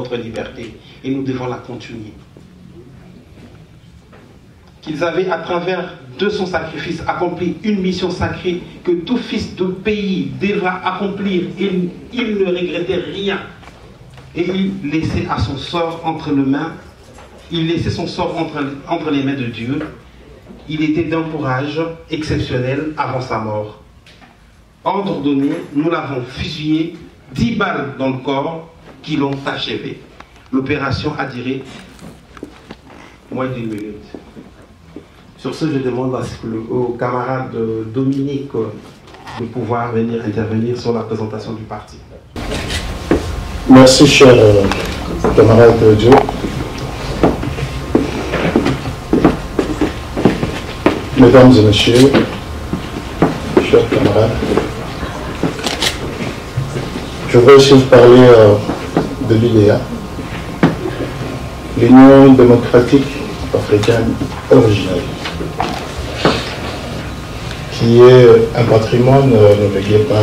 notre liberté et nous devons la continuer. Qu'ils avaient, à travers de son sacrifice, accompli une mission sacrée que tout fils de pays devra accomplir. Il ne regrettait rien. Et il laissait à son sort entre les mains. Il laissait son sort entre les mains de Dieu. Il était d'un courage exceptionnel avant sa mort. Ordre donné, nous l'avons fusillé, 10 balles dans le corps qui l'ont achevé. L'opération a duré moins d'1 minute. Sur ce, je demande au camarade Dominique de pouvoir venir intervenir sur la présentation du parti. Merci, cher camarade Dieu. Mesdames et messieurs, chers camarades, je voudrais aussi vous parler de l'UDA, l'Union démocratique africaine originale, qui est un patrimoine légué par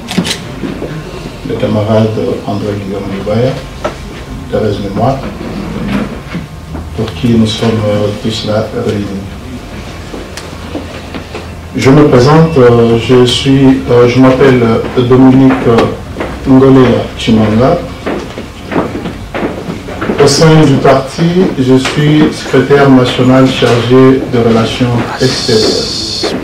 le camarade André-Guillaume Lubaya, Thérèse Mémoire, pour qui nous sommes tous là réunis. Je me présente, je m'appelle Dominique Ngolé Chimanga. Au sein du parti, je suis secrétaire national chargé de relations extérieures.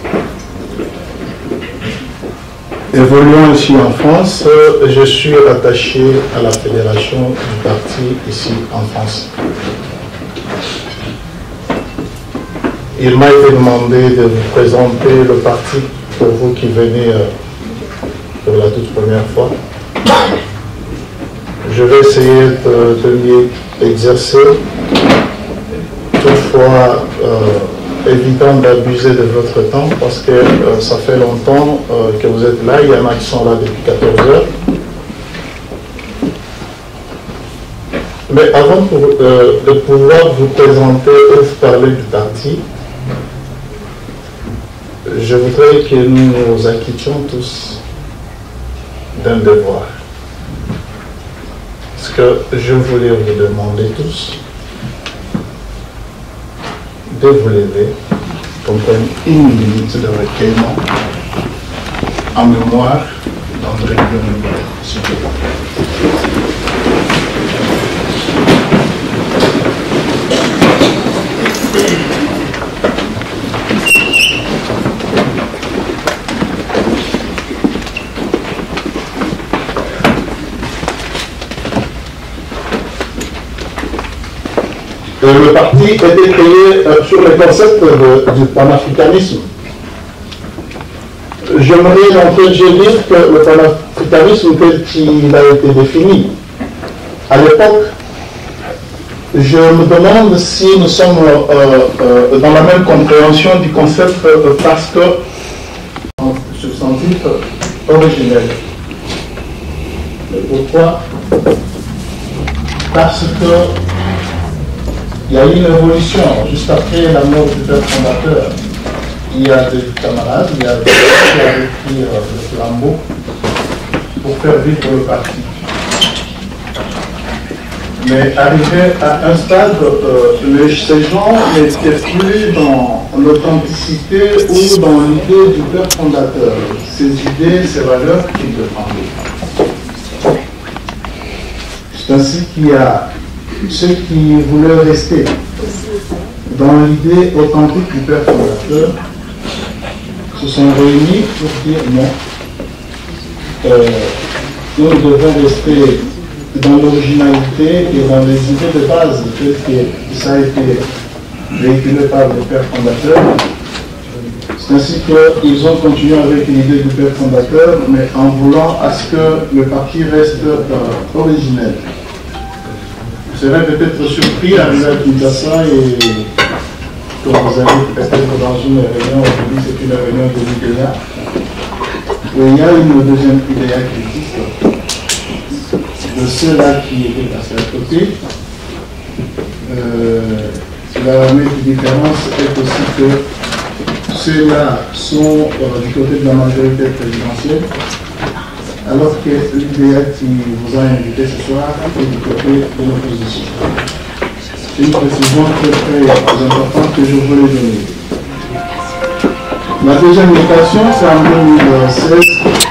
Évoluant ici en France, je suis attaché à la fédération du parti ici en France. Il m'a été demandé de vous présenter le parti pour vous qui venez pour la toute première fois. Je vais essayer de m'y exercer, toutefois évitant d'abuser de votre temps parce que ça fait longtemps que vous êtes là, il y en a qui sont là depuis 14 heures. Mais avant de pouvoir vous présenter et vous parler du parti, je voudrais que nous nous acquittions tous d'un devoir. Ce que je voulais vous demander tous, de vous lever pour prendre 1 minute de recueillement en mémoire d'André-Guillaume Lubaya, s'il vous plaît. Le parti a été créé sur le concept du panafricanisme. J'aimerais d'entrée de jeu dire que le panafricanisme tel qu'il a été défini, à l'époque, je me demande si nous sommes dans la même compréhension du concept parce que substantif originel. Mais pourquoi? Parce que il y a eu une évolution. Juste après la mort du père fondateur, il y a des camarades, il y a des gens qui avaient pris le flambeau pour faire vivre le parti. Mais arrivé à un stade, ces gens n'étaient plus dans l'authenticité ou dans l'idée du père fondateur. Ces idées, ces valeurs qu'ils défendaient. C'est ainsi qu'il y a ceux qui voulaient rester dans l'idée authentique du père fondateur se sont réunis pour dire non, nous devons rester dans l'originalité et dans les idées de base telles que ça a été véhiculé par le père fondateur. C'est ainsi qu'ils ont continué avec l'idée du père fondateur, mais en voulant à ce que le parti reste originel. Vous serez peut-être surpris arrivé à Kinshasa et que vous allez peut-être dans une réunion, aujourd'hui c'est une réunion de l'UDA, où il y a une deuxième UDA qui existe, de ceux-là qui étaient passés à côté. La unique différence est aussi que ceux-là sont du côté de la majorité présidentielle alors que l'IDEA qui vous a invité ce soir est du côté de l'opposition. C'est une précision très importante que je voulais donner. La deuxième mutation, c'est en 2016,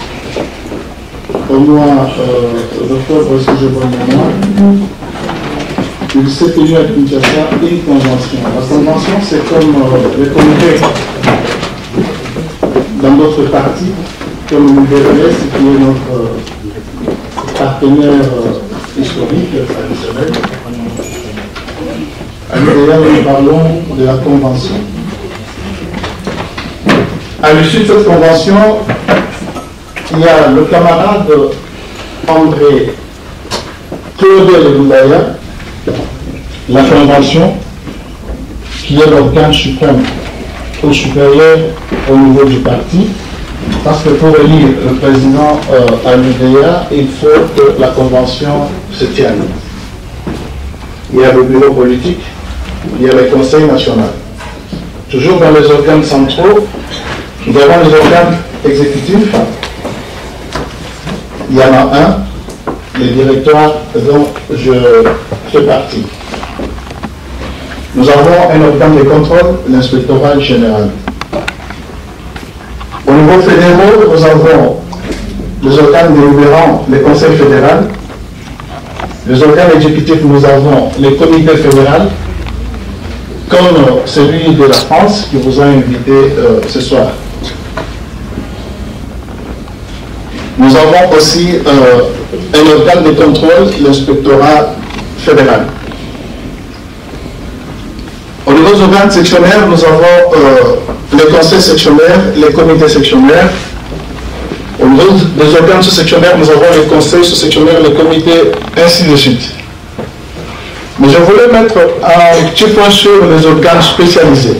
au mois d'octobre, si je vois le mois, il s'est tenu à Kinshasa une convention. La convention, c'est comme les comités dans d'autres partis, comme l'UDRS, qui est notre partenaire historique, traditionnel. À l'UDR, nous parlons de la convention. À l'issue de cette convention, il y a le camarade André Théodore Boulaya, la convention, qui est l'organe suprême ou supérieur au niveau du parti, parce que pour élire le président à l'UDA, il faut que la convention se tienne. Il y a le bureau politique, il y a le conseil national. Toujours dans les organes centraux, nous avons les organes exécutifs. Il y en a un, les directoires dont je fais partie. Nous avons un organe de contrôle, l'inspectorat général. Au niveau fédéral, nous avons les organes délibérants, le conseil fédéral. Les organes exécutifs, nous avons les comités fédéraux, comme celui de la France qui vous a invité ce soir. Nous avons aussi un organe de contrôle, l'inspectorat fédéral. Au niveau des organes sectionnaires, nous avons les conseils sectionnaires, les comités sectionnaires. Au niveau des organes sous-sectionnaires, nous avons les conseils sous-sectionnaires, les comités, ainsi de suite. Mais je voulais mettre un petit point sur les organes spécialisés.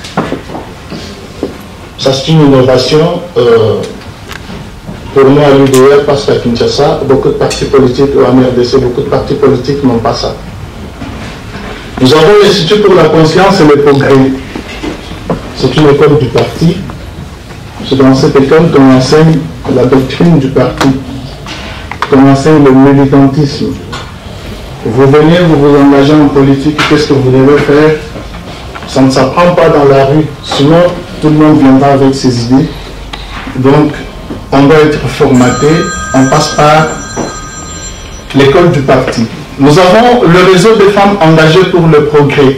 Ça, c'est une innovation pour nous à l'UDR, parce qu'à Kinshasa, beaucoup de partis politiques, ou en RDC, beaucoup de partis politiques n'ont pas ça. Nous avons l'Institut pour la conscience et le progrès. C'est une école du parti. C'est dans cette école qu'on enseigne la doctrine du parti, qu'on enseigne le militantisme. Vous venez, vous vous engagez en politique, qu'est-ce que vous devez faire? Ça ne s'apprend pas dans la rue, sinon tout le monde viendra avec ses idées. Donc, on doit être formaté, on passe par l'école du parti. Nous avons le réseau des femmes engagées pour le progrès.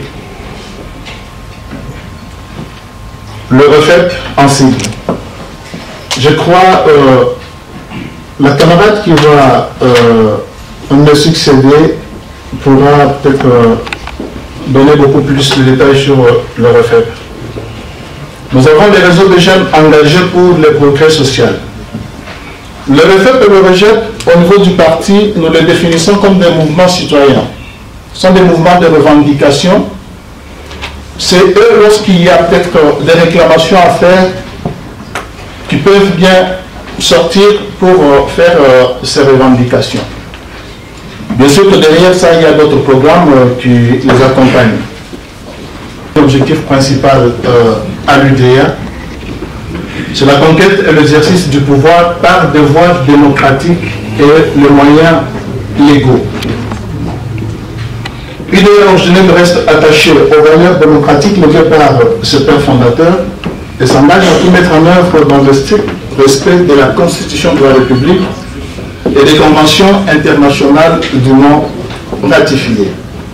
Le REFEP en sigle. Je crois la camarade qui va me succéder pourra peut-être donner beaucoup plus de détails sur le REFEP. Nous avons les réseaux de jeunes engagés pour le progrès social. Le REFEP et le REGEP, au niveau du parti, nous les définissons comme des mouvements citoyens. Ce sont des mouvements de revendication. C'est eux, lorsqu'il y a peut-être des réclamations à faire, qui peuvent bien sortir pour faire ces revendications. Bien sûr que derrière ça, il y a d'autres programmes qui les accompagnent. L'objectif principal à l'UDA, c'est la conquête et l'exercice du pouvoir par des voies démocratiques et les moyens légaux. L'UDA originelle reste attachée aux valeurs démocratiques levées par ce père fondateur et s'engage à tout mettre en œuvre dans le strict respect de la Constitution de la République et des conventions internationales du nom ratifiées.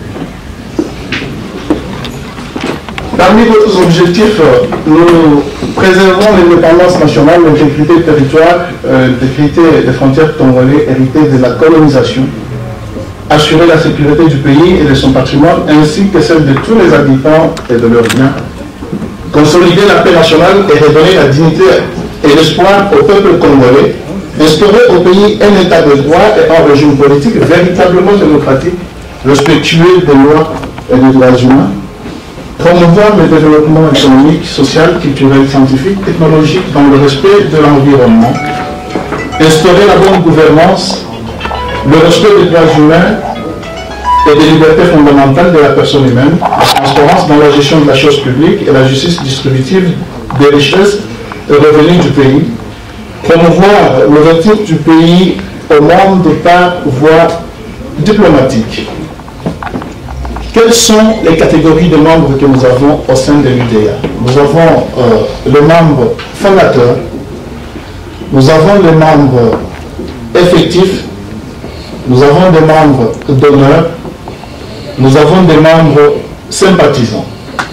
Parmi d'autres objectifs, nous préservons l'indépendance nationale, l'intégrité du territoire, l'intégrité des frontières congolais héritées de la colonisation, assurer la sécurité du pays et de son patrimoine, ainsi que celle de tous les habitants et de leurs biens, consolider la paix nationale et redonner la dignité et l'espoir au peuple congolais, instaurer au pays un état de droit et un régime politique véritablement démocratique, respectueux des lois et des droits humains, promouvoir le développement économique, social, culturel, scientifique, technologique dans le respect de l'environnement, instaurer la bonne gouvernance, le respect des droits humains et des libertés fondamentales de la personne humaine, la transparence dans la gestion de la chose publique et la justice distributive des richesses et revenus du pays, promouvoir l'ouverture du pays au monde par voie diplomatique. Quelles sont les catégories de membres que nous avons au sein de l'UDA? Nous avons les membres fondateurs, nous avons les membres effectifs, nous avons des membres d'honneur, nous avons des membres sympathisants.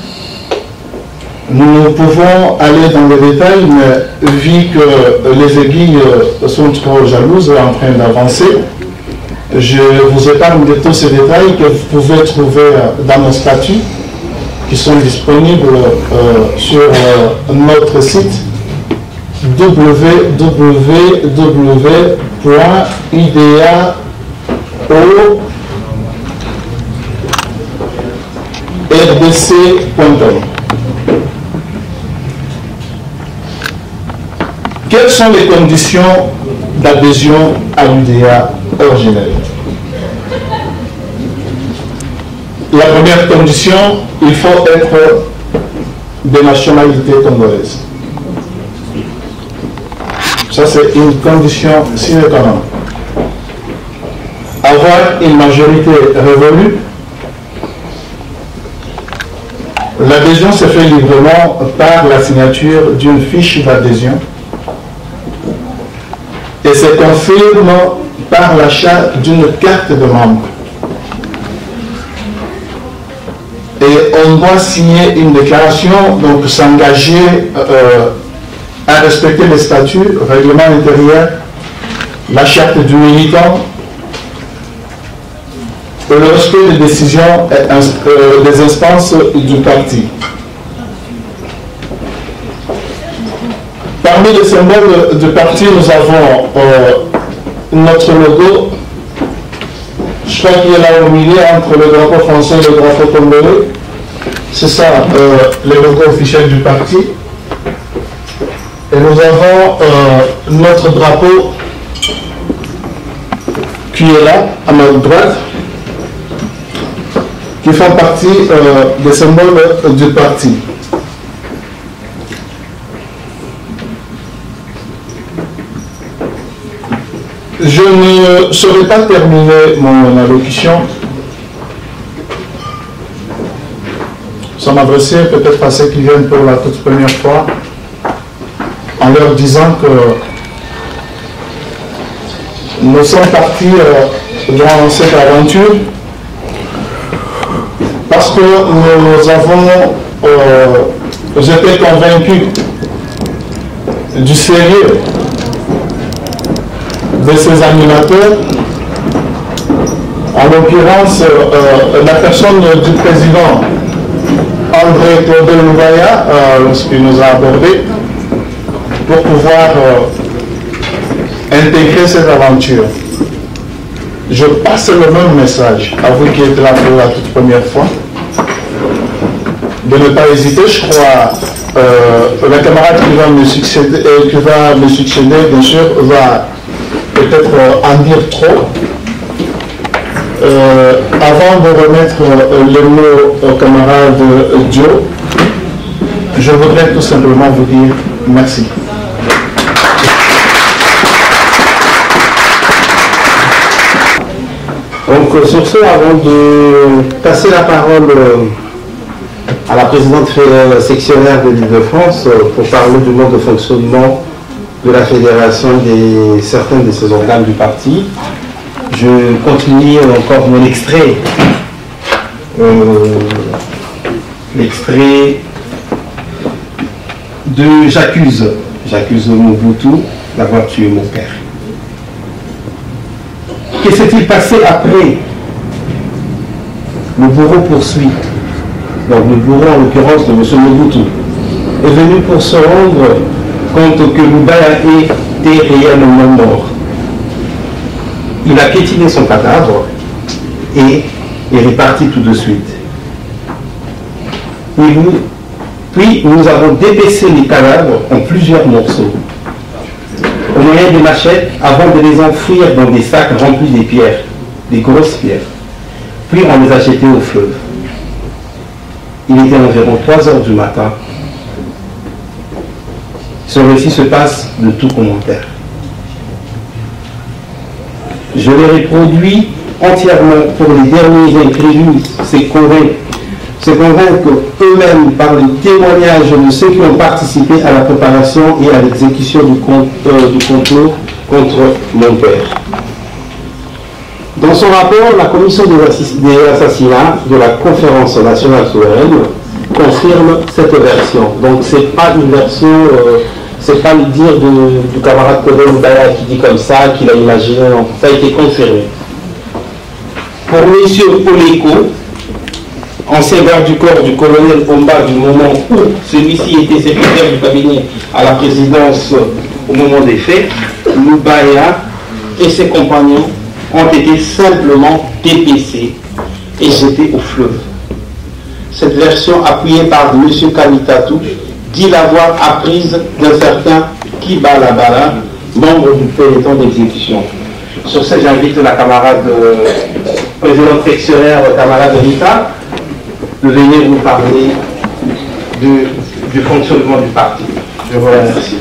Nous pouvons aller dans les détails, mais vu que les aiguilles sont trop jalouses en train d'avancer, je vous épargne de tous ces détails que vous pouvez trouver dans nos statuts qui sont disponibles sur notre site www.idao.rdc.com. Quelles sont les conditions d'adhésion à l'UDA originelle? La première condition, il faut être de nationalité congolaise. Ça, c'est une condition sine qua non. Avoir une majorité révolue. L'adhésion se fait librement par la signature d'une fiche d'adhésion et se confirme par l'achat d'une carte de membre. Et on doit signer une déclaration, donc s'engager à respecter les statuts, règlement intérieur, la charte du militant, le respect des décisions des instances du parti. Parmi les symboles du parti, nous avons notre logo. Je crois qu'il est là au milieu entre le drapeau français et le drapeau congolais. C'est ça, le logo officiel du parti. Et nous avons notre drapeau qui est là, à notre droite, qui font partie des symboles du parti. Je ne saurais pas terminer mon allocution sans m'adresser peut-être à ceux qui viennent pour la toute première fois, en leur disant que nous sommes partis dans cette aventure parce que nous avons été convaincus du sérieux de ces animateurs, en l'occurrence la personne du président André Claude Loubaya, lorsqu'il nous a abordés, pour pouvoir intégrer cette aventure. Je passe le même message à vous qui êtes là pour la toute première fois, de ne pas hésiter. Je crois la camarade qui va me succéder, bien sûr, va peut-être en dire trop. Avant de remettre le mot au camarade Joe, je voudrais tout simplement vous dire merci. Donc sur ce, avant de passer la parole à la présidente sectionnaire de l'Île-de-France pour parler du mode de fonctionnement de la fédération et certains de ses organes du parti, je continue encore mon extrait. L'extrait de J'accuse Mobutu d'avoir tué mon père. Que s'est-il passé après? Le bourreau poursuit. Donc le bourreau, en l'occurrence de M. Mobutu, est venu pour se rendre compte que Loubaya était réellement mort. Il a piétiné son cadavre et est reparti tout de suite. Puis nous avons dépaissé les cadavres en plusieurs morceaux, au moyen des machettes, avant de les enfouir dans des sacs remplis des pierres, des grosses pierres. Puis on les a jetés au fleuve. Il était environ 3 heures du matin. Son récit se passe de tout commentaire. Je les reproduis entièrement pour les derniers incrédules, se convaincre eux-mêmes par les témoignages de ceux qui ont participé à la préparation et à l'exécution du complot contre mon père. Dans son rapport, la commission des assassinats de la Conférence nationale souveraine confirme cette version. Donc ce n'est pas une version, c'est pas le dire du camarade Kodé Mbaya qui dit comme ça, qu'il a imaginé, non, ça a été confirmé. Pour M. Oleko, ancien garde du corps du colonel Omba du moment où celui-ci était secrétaire du cabinet à la présidence au moment des faits, Mbaya et ses compagnons ont été simplement dépecés et jetés au fleuve. Cette version, appuyée par M. Kamitatou, dit l'avoir apprise d'un certain Kibalabala, membre du peloton d'exécution. Sur ce, j'invite la camarade présidente sectionnaire, camarade Rita, de venir nous parler du fonctionnement du parti. Je vous remercie.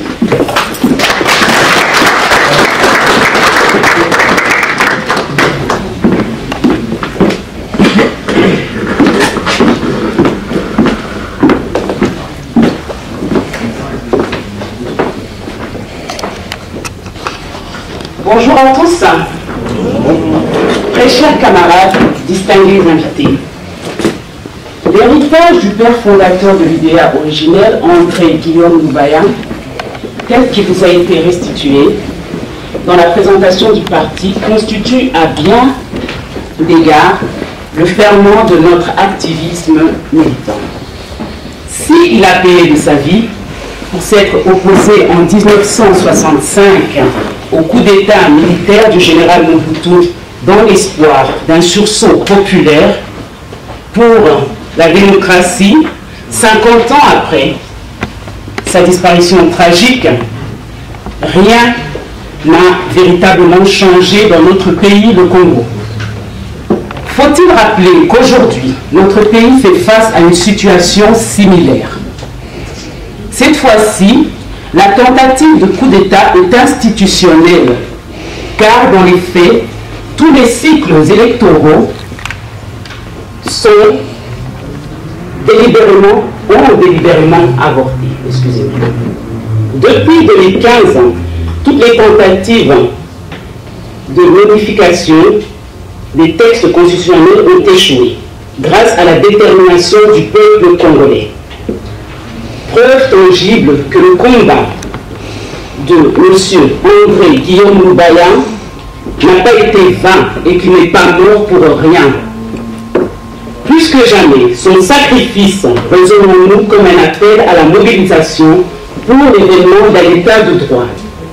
Bonjour à tous. Très chers camarades, distingués invités. L'héritage du père fondateur de l'UDA originel, André Guillaume Mbaya, tel qu'il vous a été restitué dans la présentation du parti, constitue à bien d'égards le ferment de notre activisme militant. S'il a payé de sa vie pour s'être opposé en 1965 au coup d'État militaire du général Mobutu dans l'espoir d'un sursaut populaire pour la démocratie, 50 ans après sa disparition tragique, rien n'a véritablement changé dans notre pays, le Congo. Faut-il rappeler qu'aujourd'hui, notre pays fait face à une situation similaire? Cette fois-ci, la tentative de coup d'État est institutionnelle, car dans les faits, tous les cycles électoraux sont délibérément avortés. Excusez-moi. Depuis 2015, toutes les tentatives de modification des textes constitutionnels ont échoué, grâce à la détermination du peuple congolais. Preuve tangible que le combat de M. André Guillaume Mbaya n'a pas été vain et qu'il n'est pas mort pour rien. Plus que jamais, son sacrifice résonne en nous comme un appel à la mobilisation pour l'événement d'un état de droit.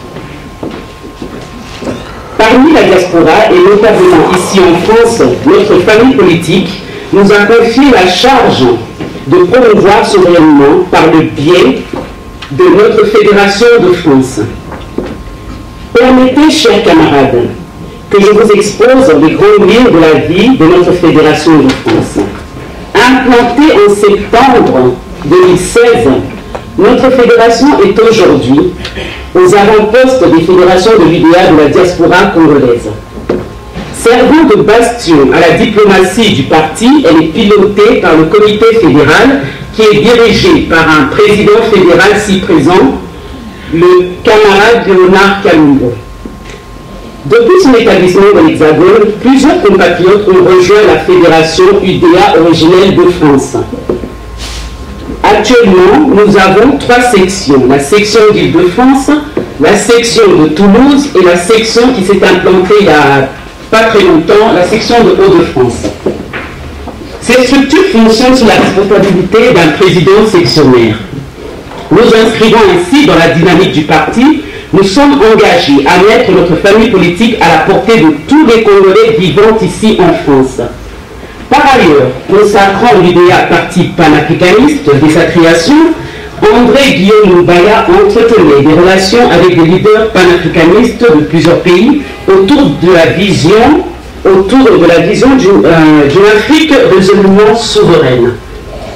Parmi la diaspora, et notamment ici en France, notre famille politique nous a confié la charge de promouvoir souverainement par le biais de notre Fédération de France. Permettez, chers camarades, que je vous expose les grandes lignes de la vie de notre Fédération de France. Implantée en septembre 2016, notre fédération est aujourd'hui aux avant-postes des fédérations de l'UDA de la diaspora congolaise. Servant de bastion à la diplomatie du parti, elle est pilotée par le comité fédéral qui est dirigé par un président fédéral si présent, le camarade Léonard Kalumbo. Depuis son établissement dans l'Hexagone, plusieurs compatriotes ont rejoint la fédération UDA originelle de France. Actuellement, nous avons 3 sections, la section d'Île-de-France, la section de Toulouse et la section qui s'est implantée il y a pas très longtemps, la section de Hauts-de-France. Ces structures fonctionnent sous la responsabilité d'un président sectionnaire. Nous inscrivons ainsi dans la dynamique du parti. Nous sommes engagés à mettre notre famille politique à la portée de tous les Congolais vivant ici en France. Par ailleurs, consacrant l'UDA parti panafricaniste dès sa création, André Guillaume Mbaya entretenait des relations avec des leaders panafricanistes de plusieurs pays autour de la vision d'une Afrique résolument souveraine.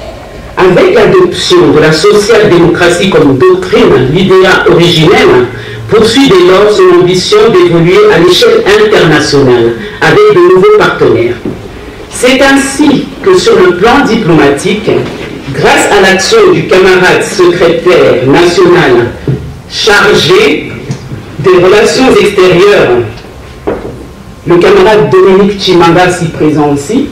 Avec l'adoption de la social-démocratie comme doctrine, l'idéa originelle poursuit dès lors son ambition d'évoluer à l'échelle internationale avec de nouveaux partenaires. C'est ainsi que sur le plan diplomatique, grâce à l'action du camarade secrétaire national chargé des relations extérieures, le camarade Dominique Chimanga, si présent aussi,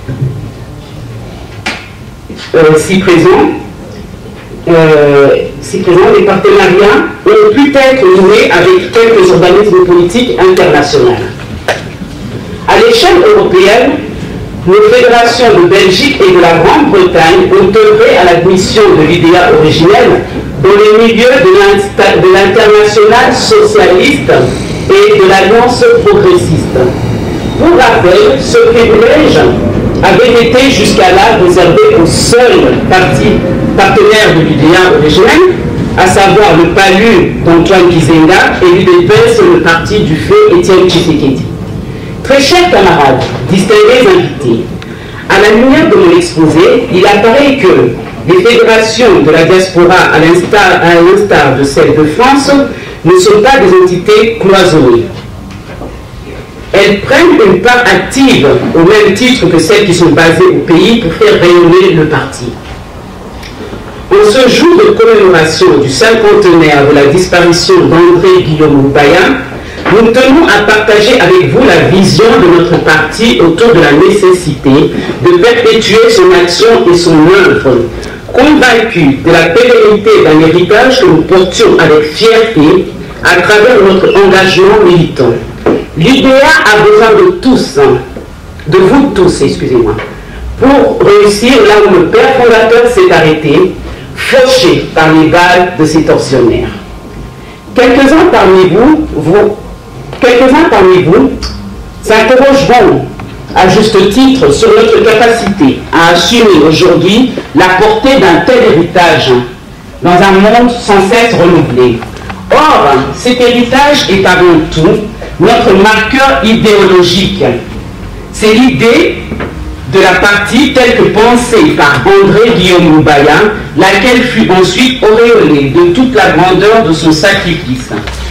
les partenariats ont pu être noués avec quelques organismes politiques internationaux. À l'échelle européenne, nos fédérations de Belgique et de la Grande-Bretagne ont œuvré à l'admission de l'idéa originelle dans les milieux de l'international socialiste et de l'alliance progressiste. Pour rappel, ce privilège avait été jusqu'à là réservé aux seuls partis partenaires de l'idéa originelle, à savoir le PALU d'Antoine Gizenga et l'UDPS, le parti du feu Étienne Tshisekedi. Très chers camarades, distingués invités, à la lumière de mon exposé, il apparaît que les fédérations de la diaspora, à l'instar de celle de France, ne sont pas des entités cloisonnées. Elles prennent une part active au même titre que celles qui sont basées au pays pour faire rayonner le parti. En ce jour de commémoration du cinquantenaire de la disparition d'André Guillaume Moubaya, nous tenons à partager avec vous la vision de notre parti autour de la nécessité de perpétuer son action et son œuvre, convaincus de la pérennité d'un héritage que nous portions avec fierté à travers notre engagement militant. L'IDEA a besoin de tous, de vous tous, excusez-moi, pour réussir là où le père fondateur s'est arrêté, fauché par les balles de ses tortionnaires. Quelques-uns parmi vous s'interrogeront à juste titre sur notre capacité à assumer aujourd'hui la portée d'un tel héritage dans un monde sans cesse renouvelé. Or, cet héritage est avant tout notre marqueur idéologique. C'est l'idée de la partie telle que pensée par André Guillaume Moubaya, laquelle fut ensuite auréolée de toute la grandeur de son sacrifice.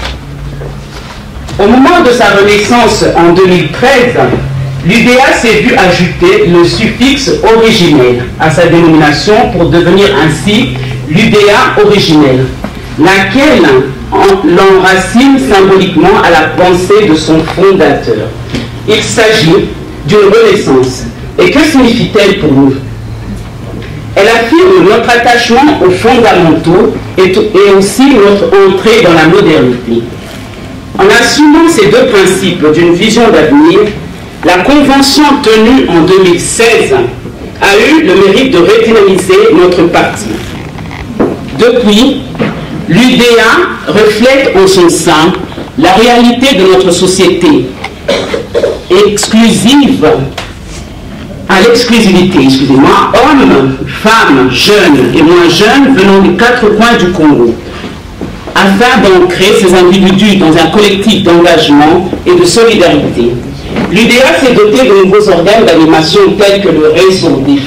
Au moment de sa renaissance en 2013, l'UDA s'est vu ajouter le suffixe originel à sa dénomination pour devenir ainsi l'UDA originelle, laquelle l'enracine symboliquement à la pensée de son fondateur. Il s'agit d'une renaissance. Et que signifie-t-elle pour nous? Elle affirme notre attachement aux fondamentaux et aussi notre entrée dans la modernité. En assumant ces deux principes d'une vision d'avenir, la convention tenue en 2016 a eu le mérite de redynamiser notre parti. Depuis, l'UDA reflète en son sein la réalité de notre société, exclusive, à l'exclusivité, excusez-moi, hommes, femmes, jeunes et moins jeunes venant des quatre coins du Congo, afin d'ancrer ces individus dans un collectif d'engagement et de solidarité. L'UDA s'est doté de nouveaux organes d'animation tels que le réseau des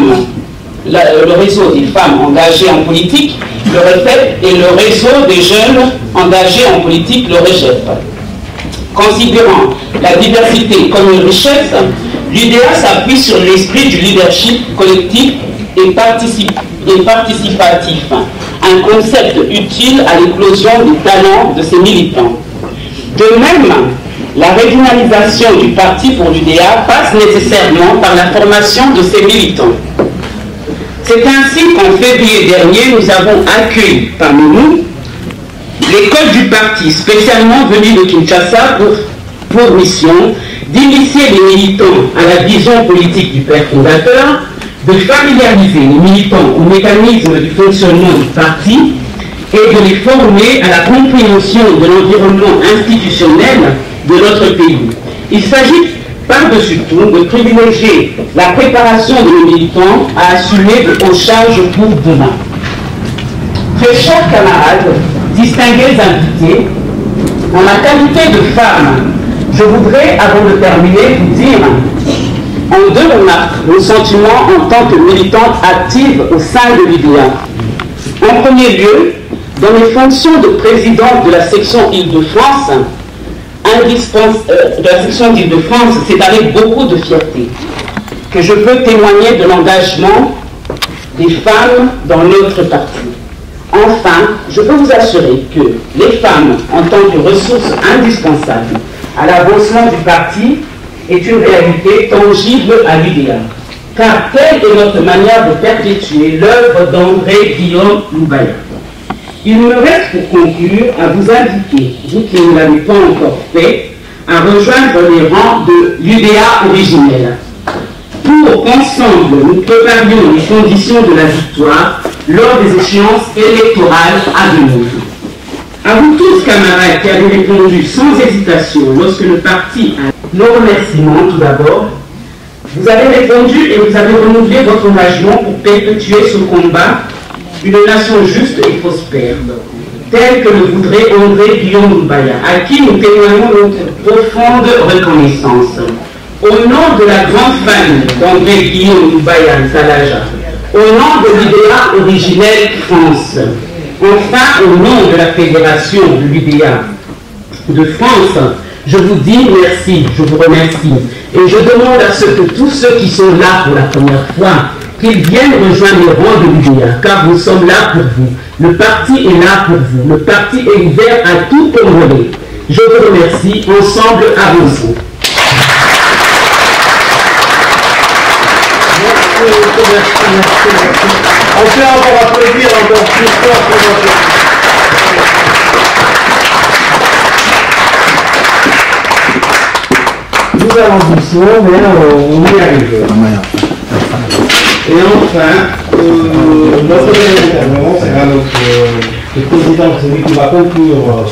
femmes engagées en politique, le REFEP, et le réseau des jeunes engagés en politique, le REGEP. Considérant la diversité comme une richesse, l'UDA s'appuie sur l'esprit du leadership collectif et participatif, un concept utile à l'éclosion des talents de ses militants. De même, la régionalisation du parti pour l'UDA passe nécessairement par la formation de ses militants. C'est ainsi qu'en février dernier, nous avons accueilli parmi nous l'école du parti, spécialement venue de Kinshasa pour mission d'initier les militants à la vision politique du père fondateur, de familiariser les militants au mécanisme du fonctionnement du parti et de les former à la compréhension de l'environnement institutionnel de notre pays. Il s'agit par-dessus tout de privilégier la préparation de nos militants à assumer de hautes charges pour demain. Très chers camarades, distingués invités, en ma qualité de femme, je voudrais, avant de terminer, vous dire En 2 remarques, nos sentiments en tant que militante active au sein de l'UDA. En premier lieu, dans mes fonctions de présidente de la section Île-de-France, c'est avec beaucoup de fierté que je peux témoigner de l'engagement des femmes dans notre parti. Enfin, je peux vous assurer que les femmes, en tant que ressources indispensables à l'avancement du parti, est une réalité tangible à l'UDA. Car telle est notre manière de perpétuer l'œuvre d'André Guillaume Loubaya. Il me reste pour conclure à vous inviter, vous qui ne l'avez pas encore fait, à rejoindre les rangs de l'UDA originelle, pour qu'ensemble nous préparions les conditions de la victoire lors des échéances électorales à venir. À vous tous, camarades, qui avez répondu sans hésitation lorsque le parti a nos remerciements tout d'abord. Vous avez répondu et vous avez renouvelé votre engagement pour perpétuer ce combat, une nation juste et prospère, telle que le voudrait André Guillaume Loubaya, à qui nous témoignons notre profonde reconnaissance. Au nom de la grande famille d'André Guillaume Loubaya Nsalaja, au nom de l'UDA originelle France, enfin au nom de la Fédération de l'UDA de France, je vous dis merci, je vous remercie. Et je demande à ce que tous ceux qui sont là pour la première fois, qu'ils viennent rejoindre les rangs de l'UDA, car nous sommes là pour vous. Le parti est là pour vous. Le parti est ouvert à tout Congolais. Je vous remercie. Ensemble, avançons. On peut encore applaudir encore plus fort pour notre... Nous allons doucement, mais on y arrive. Et enfin, notre dernier intervenant sera le président, celui qui va conclure.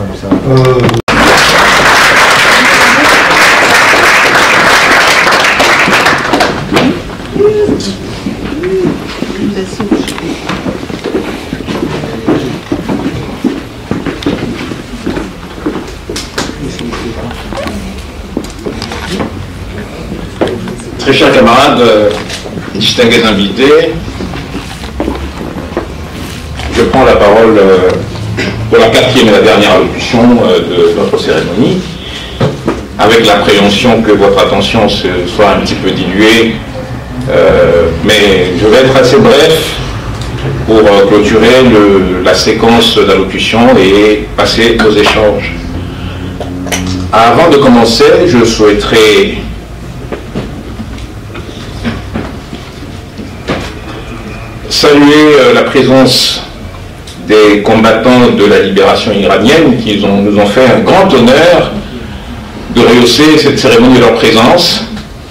Très chers camarades, distingués invités, je prends la parole pour la 4e et la dernière allocution de notre cérémonie, avec l'appréhension que votre attention soit un petit peu diluée, mais je vais être assez bref pour clôturer la séquence d'allocution et passer aux échanges. Avant de commencer, je souhaiterais saluer la présence des combattants de la libération iranienne qui nous ont fait un grand honneur de rehausser cette cérémonie de leur présence.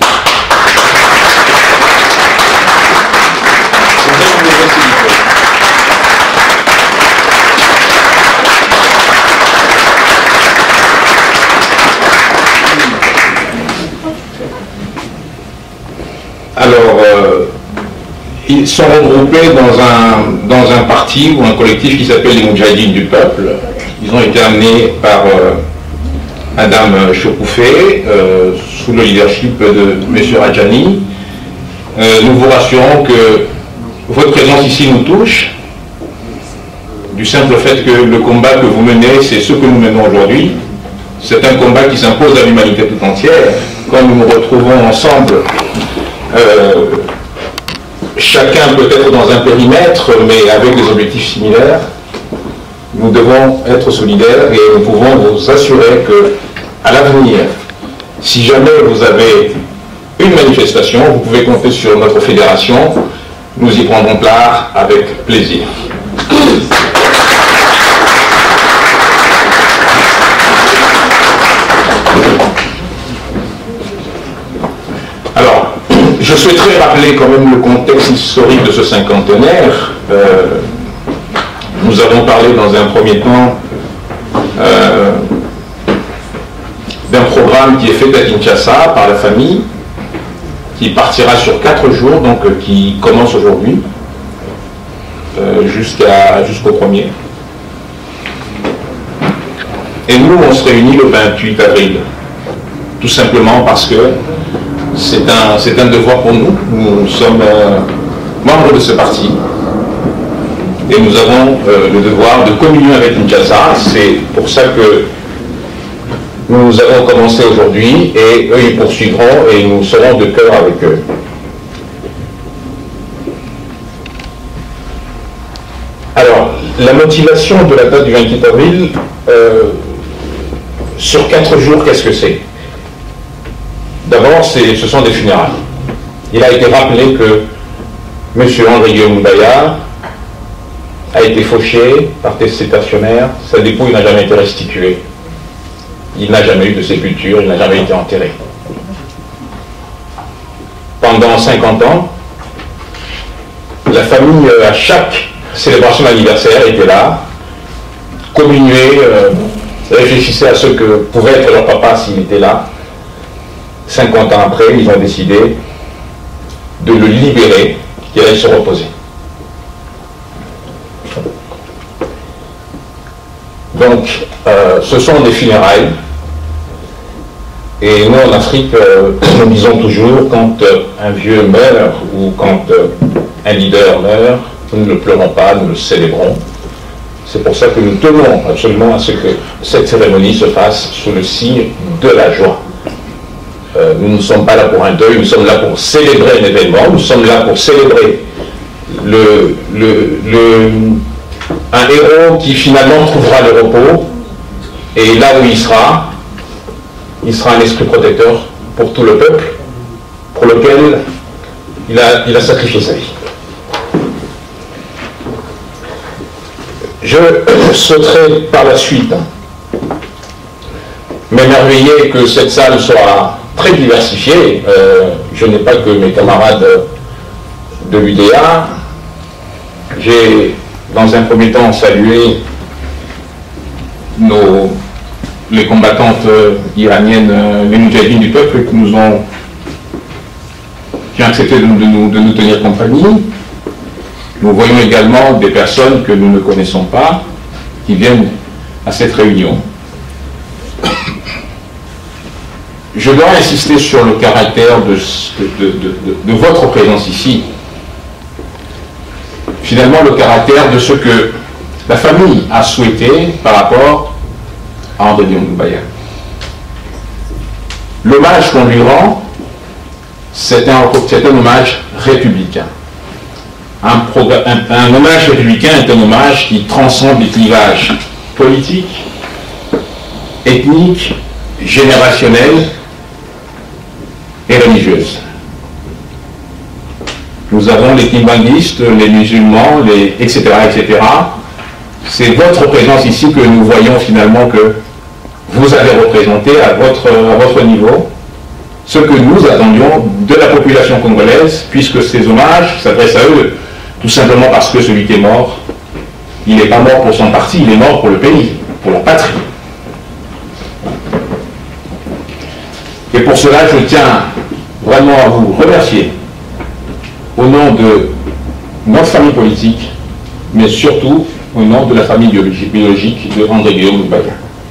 Alors, ils sont regroupés dans un parti ou un collectif qui s'appelle les Moudjahidines du peuple. Ils ont été amenés par Madame Chokoufé, sous le leadership de M. Radjani. Nous vous rassurons que votre présence ici nous touche, du simple fait que le combat que vous menez, c'est ce que nous menons aujourd'hui. C'est un combat qui s'impose à l'humanité tout entière. Quand nous nous retrouvons ensemble, chacun peut être dans un périmètre, mais avec des objectifs similaires, nous devons être solidaires et nous pouvons vous assurer que, à l'avenir, si jamais vous avez une manifestation, vous pouvez compter sur notre fédération. Nous y prendrons part avec plaisir. Alors, je souhaiterais rappeler quand même le contexte historique de ce cinquantenaire. Nous avons parlé dans un premier temps d'un programme qui est fait à Kinshasa par la famille, qui partira sur 4 jours, donc qui commence aujourd'hui, jusqu'au 1er. Et nous, on se réunit le 28 avril, tout simplement parce que c'est un devoir pour nous. Nous sommes membres de ce parti et nous avons le devoir de communier avec Kinshasa. C'est pour ça que nous avons commencé aujourd'hui et eux ils poursuivront et nous serons de cœur avec eux. Alors, la motivation de la date du 28 avril, sur 4 jours, qu'est-ce que c'est? D'abord, ce sont des funérailles. Il a été rappelé que M. André-Guillaume Moubaïa a été fauché par ses stationnaires, sa dépouille n'a jamais été restituée. Il n'a jamais eu de sépulture, il n'a jamais été enterré. Pendant 50 ans, la famille, à chaque célébration d'anniversaire, était là, communiait, réfléchissait à ce que pouvait être leur papa s'il était là. 50 ans après, ils ont décidé de le libérer, qu'il allait se reposer. Donc, ce sont des funérailles. Et nous, en Afrique, nous disons toujours, quand un vieux meurt ou quand un leader meurt, nous ne le pleurons pas, nous le célébrons. C'est pour ça que nous tenons absolument à ce que cette cérémonie se fasse sous le signe de la joie. Nous ne sommes pas là pour un deuil, nous sommes là pour célébrer un événement, nous sommes là pour célébrer un héros qui finalement trouvera le repos, et là où il sera un esprit protecteur pour tout le peuple, pour lequel il a sacrifié sa vie. Je sauterai par la suite m'émerveiller que cette salle soit très diversifiée. Je n'ai pas que mes camarades de l'UDA. J'ai, dans un premier temps, salué les combattantes iraniennes, les Moudjahidines du peuple, qui ont accepté de nous tenir compagnie. Nous voyons également des personnes que nous ne connaissons pas, qui viennent à cette réunion. Je dois insister sur le caractère de votre présence ici. Finalement, le caractère de ce que la famille a souhaité par rapport à André-Guillaume Moubaïa. L'hommage qu'on lui rend, c'est un hommage républicain. Un hommage républicain est un hommage qui transcende les clivages politiques, ethniques, générationnels et religieuses. Nous avons les kimbanguistes, les musulmans, etc., etc. C'est votre présence ici que nous voyons finalement que vous avez représenté à votre niveau ce que nous attendions de la population congolaise, puisque ces hommages s'adressent à eux tout simplement parce que celui qui est mort, il n'est pas mort pour son parti, il est mort pour le pays, pour la patrie. Et pour cela, je tiens vraiment à vous remercier au nom de notre famille politique, mais surtout au nom de la famille biologique de André-Guillaume Moubaïa.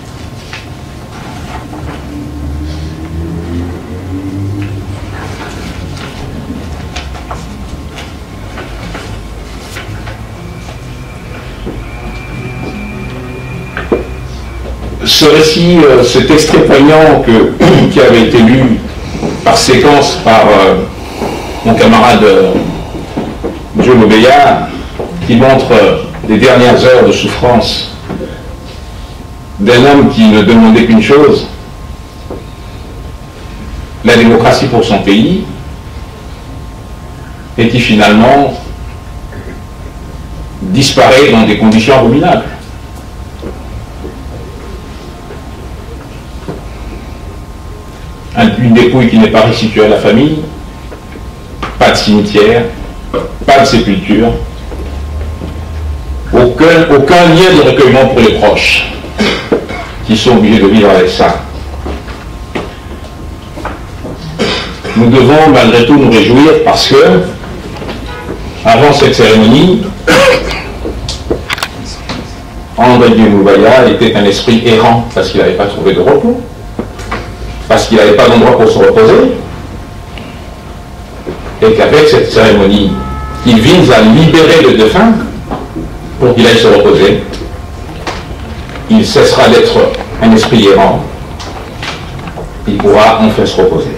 Ce récit, cet extrait poignant qui avait été lu par séquence par mon camarade Joe Moubaïa, qui montre les dernières heures de souffrance d'un homme qui ne demandait qu'une chose, la démocratie pour son pays, et qui finalement disparaît dans des conditions abominables. Une dépouille qui n'est pas restituée à la famille, pas de cimetière, pas de sépulture, aucun lien de recueillement pour les proches qui sont obligés de vivre avec ça. Nous devons malgré tout nous réjouir parce que avant cette cérémonie, André-Guillaume Moubaïa était un esprit errant parce qu'il n'avait pas trouvé de repos, parce qu'il n'avait pas d'endroit pour se reposer, et qu'avec cette cérémonie, il vise à libérer le défunt pour qu'il aille se reposer, il cessera d'être un esprit errant, il pourra enfin se reposer.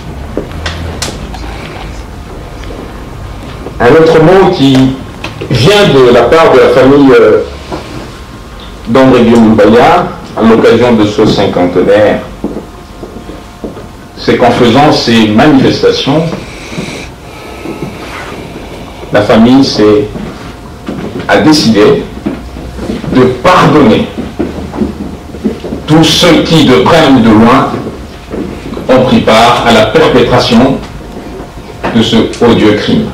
Un autre mot qui vient de la part de la famille d'André Guillaume Loubaya, à l'occasion de ce cinquantenaire, c'est qu'en faisant ces manifestations, la famille a décidé de pardonner tous ceux qui, de près ou de loin, ont pris part à la perpétration de ce odieux crime.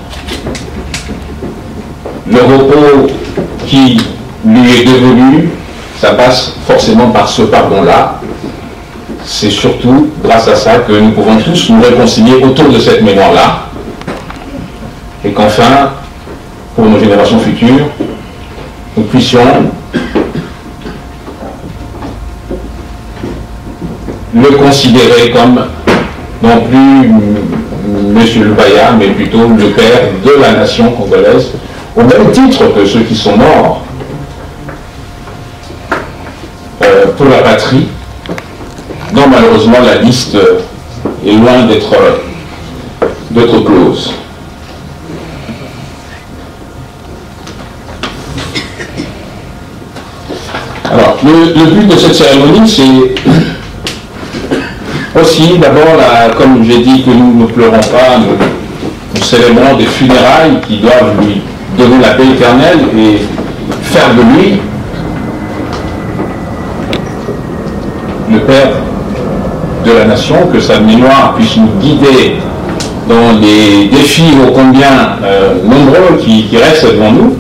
Le repos qui lui est devenu, ça passe forcément par ce pardon-là. C'est surtout grâce à ça que nous pouvons tous nous réconcilier autour de cette mémoire-là, et qu'enfin, pour nos générations futures, nous puissions le considérer comme non plus M. Loubaya, mais plutôt le père de la nation congolaise, au même titre que ceux qui sont morts pour la patrie, dont malheureusement la liste est loin d'être close. Alors, le but de cette cérémonie, c'est aussi, d'abord, comme j'ai dit, que nous ne pleurons pas, nous célébrons des funérailles qui doivent lui donner la paix éternelle et faire de lui le père de la nation, que sa mémoire puisse nous guider dans les défis ô combien nombreux qui restent devant nous.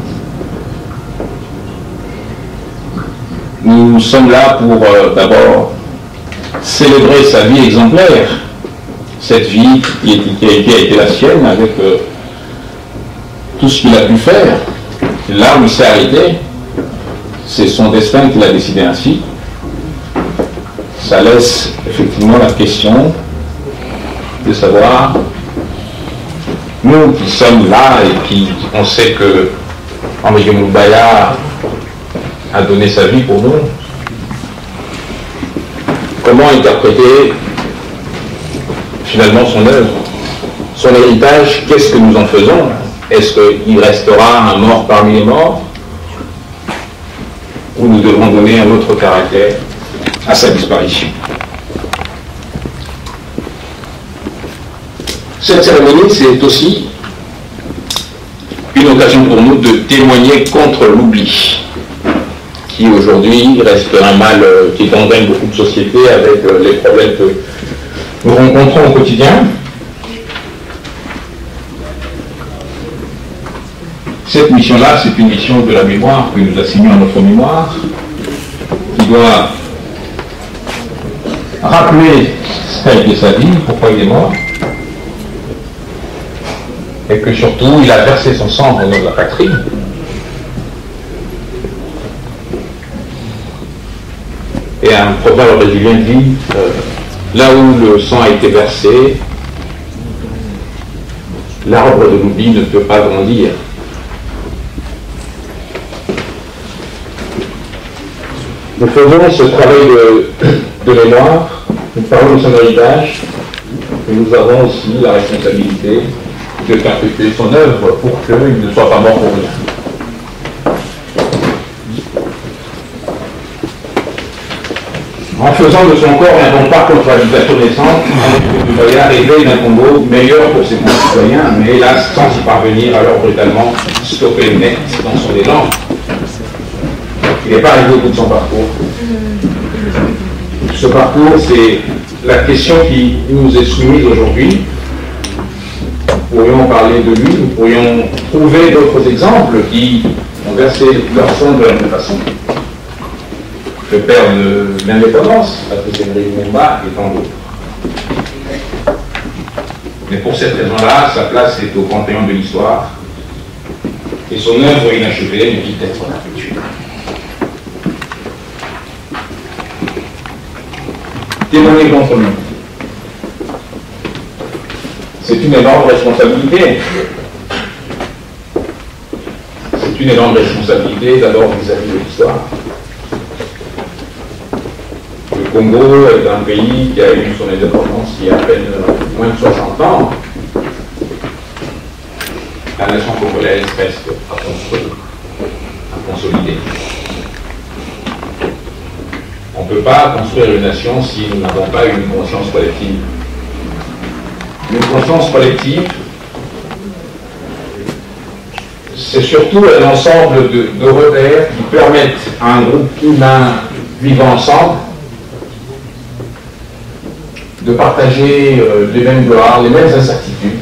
Nous sommes là pour d'abord célébrer sa vie exemplaire, cette vie qui a été la sienne avec tout ce qu'il a pu faire. Là où il s'est arrêté, c'est son destin qu'il a décidé ainsi. Ça laisse effectivement la question de savoir, nous qui sommes là et qui on sait que André Guillaume Loubaya a donné sa vie pour nous, comment interpréter finalement son œuvre, son héritage, qu'est-ce que nous en faisons? Est-ce qu'il restera un mort parmi les morts, ou nous devrons donner un autre caractère à sa disparition? Cette cérémonie, c'est aussi une occasion pour nous de témoigner contre l'oubli, qui aujourd'hui reste un mal qui gangrène beaucoup de sociétés avec les problèmes que nous rencontrons au quotidien. Cette mission-là, c'est une mission de la mémoire que nous assignons à notre mémoire, qui doit rappeler ce qu'a été sa vie, pourquoi il est mort, et que surtout, il a versé son sang au nom de la patrie. Et un proverbe brésilien dit, là où le sang a été versé, l'arbre de l'oubli ne peut pas grandir. Nous faisons ce travail de mémoire, nous parlons de son héritage, et nous avons aussi la responsabilité de perpétuer son œuvre pour qu'il ne soit pas mort pour rien. En faisant de son corps un combat contre la dictature naissante, André Loubaya rêvait d'un Congo meilleur pour ses concitoyens, mais hélas, sans y parvenir, alors brutalement stoppé net dans son élan. Il n'est pas arrivé au bout de son parcours. Ce parcours, c'est la question qui nous est soumise aujourd'hui. Nous pourrions parler de lui, nous pourrions trouver d'autres exemples qui ont versé leur sang de la même façon. Le père de l'indépendance, Patrice Emery Lumumba, et tant d'autres. Mais pour cette raison-là, sa place est au panthéon de l'histoire, et son œuvre inachevée mérite d'être perpétuée. Témoigner contre lui. C'est une énorme responsabilité. C'est une énorme responsabilité d'abord vis-à-vis de l'histoire. Le Congo est un pays qui a eu son indépendance il y a à peine moins de 60 ans. La nation congolaise reste à construire, à consolider. On ne peut pas construire une nation si nous n'avons pas une conscience collective. Une conscience collective, c'est surtout un ensemble de repères qui permettent à un groupe humain vivant ensemble de partager les mêmes gloires, les mêmes incertitudes,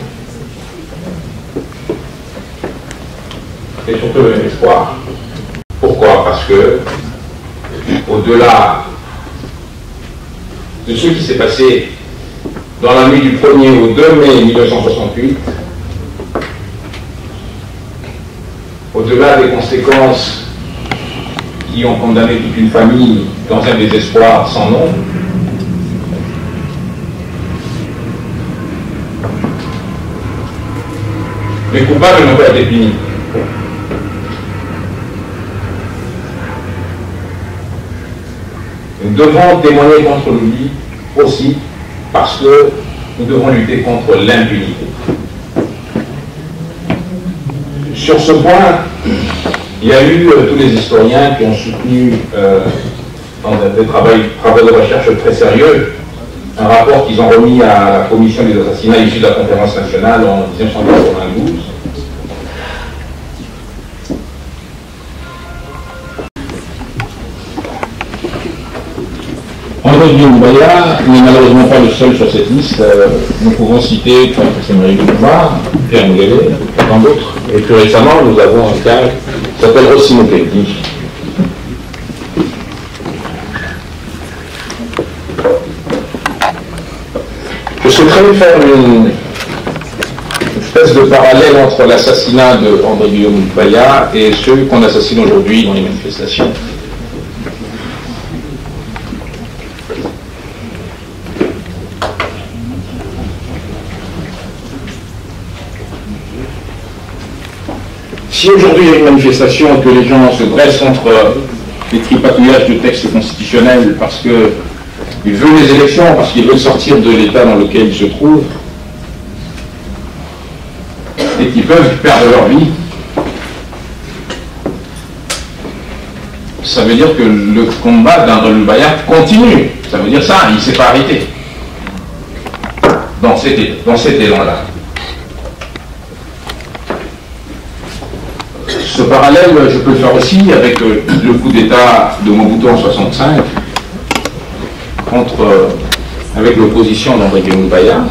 et surtout le même espoir. Pourquoi? Parce que, au-delà de ce qui s'est passé dans la nuit du 1er au 2 mai 1968, au-delà des conséquences qui ont condamné toute une famille dans un désespoir sans nom, les coupables n'ont pas été punis. Nous devons témoigner contre l'oubli aussi parce que nous devons lutter contre l'impunité. Sur ce point, il y a eu tous les historiens qui ont soutenu dans des travaux de recherche très sérieux un rapport qu'ils ont remis à la commission des assassinats issus de la conférence nationale en 1992. André Guillaume-Baya n'est malheureusement pas le seul sur cette liste. Nous pouvons citer Patrice Emery Lumumba, Pierre Moulévé, et tant d'autres. Et plus récemment, nous avons un cas qui s'appelle Rossi Mukwege. Je souhaiterais faire une espèce de parallèle entre l'assassinat de André Guillaume-Baya et ceux qu'on assassine aujourd'hui dans les manifestations. Si aujourd'hui il y a une manifestation et que les gens se dressent contre les tripatouillages de textes constitutionnels parce qu'ils veulent les élections, parce qu'ils veulent sortir de l'état dans lequel ils se trouvent, et qu'ils peuvent perdre leur vie, ça veut dire que le combat d'André Lumumba continue. Ça veut dire ça, il ne s'est pas arrêté dans cet élan-là. Ce parallèle, je peux le faire aussi avec le coup d'État de Mobutu en 1965, avec l'opposition d'André Guillaume-Baya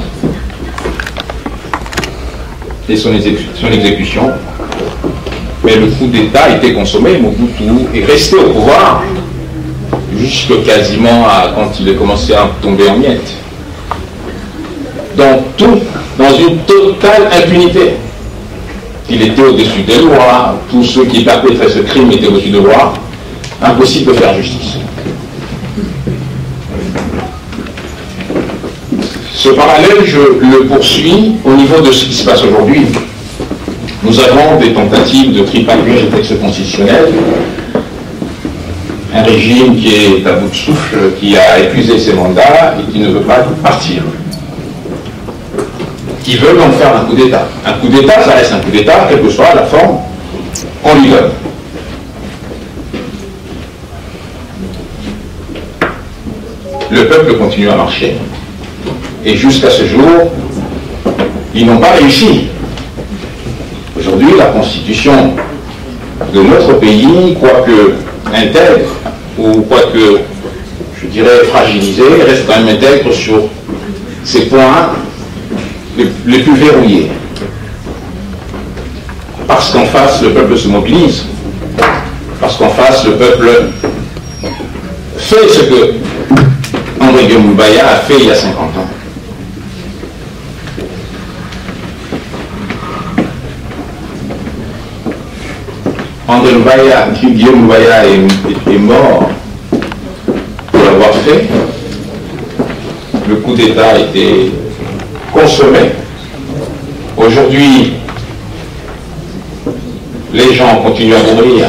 et son exécution. Mais le coup d'État a été consommé, Mobutu est resté au pouvoir jusque quasiment quand il a commencé à tomber en miettes. Dans une totale impunité. Il était au-dessus des lois, tous ceux qui perpétraient ce crime étaient au-dessus des lois, impossible de faire justice. Ce parallèle, je le poursuis au niveau de ce qui se passe aujourd'hui. Nous avons des tentatives de tripatouillage de textes constitutionnels, un régime qui est à bout de souffle, qui a épuisé ses mandats et qui ne veut pas partir. Qui veulent donc faire un coup d'État. Un coup d'État, ça reste un coup d'État, quelle que soit la forme qu'on lui donne. Le peuple continue à marcher. Et jusqu'à ce jour, ils n'ont pas réussi. Aujourd'hui, la constitution de notre pays, quoique intègre, ou quoique, je dirais, fragilisée, reste quand même intègre sur ces points les plus verrouillés. Parce qu'en face, le peuple se mobilise. Parce qu'en face, le peuple fait ce que André Guillaume-Baya a fait il y a 50 ans. André Guillaume-Baya est mort pour l'avoir fait. Le coup d'État a été consommé Aujourd'hui, les gens continuent à mourir.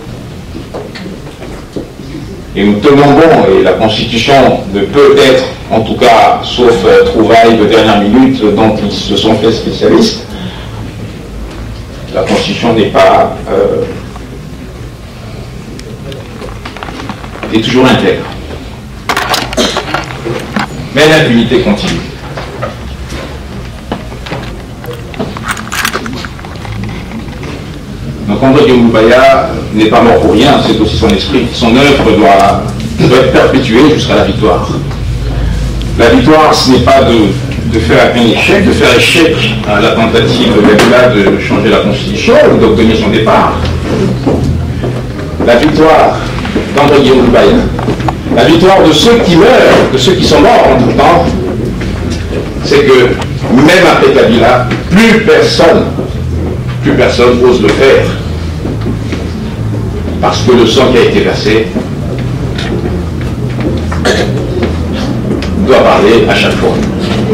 Et nous tenons bon, et la Constitution ne peut être, en tout cas, sauf trouvailles de dernière minute dont ils se sont fait spécialistes, la Constitution n'est pas... est toujours intègre. Mais l'impunité continue. Donc André Guillaume Loubaya n'est pas mort pour rien, c'est aussi son esprit. Son œuvre doit être perpétuée jusqu'à la victoire. La victoire, ce n'est pas de faire un échec, de faire échec à la tentative de Kabila de changer la Constitution ou d'obtenir son départ. La victoire d'André Guillaume Loubaya, la victoire de ceux qui meurent, de ceux qui sont morts entre-temps, c'est que même après Kabila, plus personne ose le faire. Parce que le sang qui a été versé doit parler à chaque fois.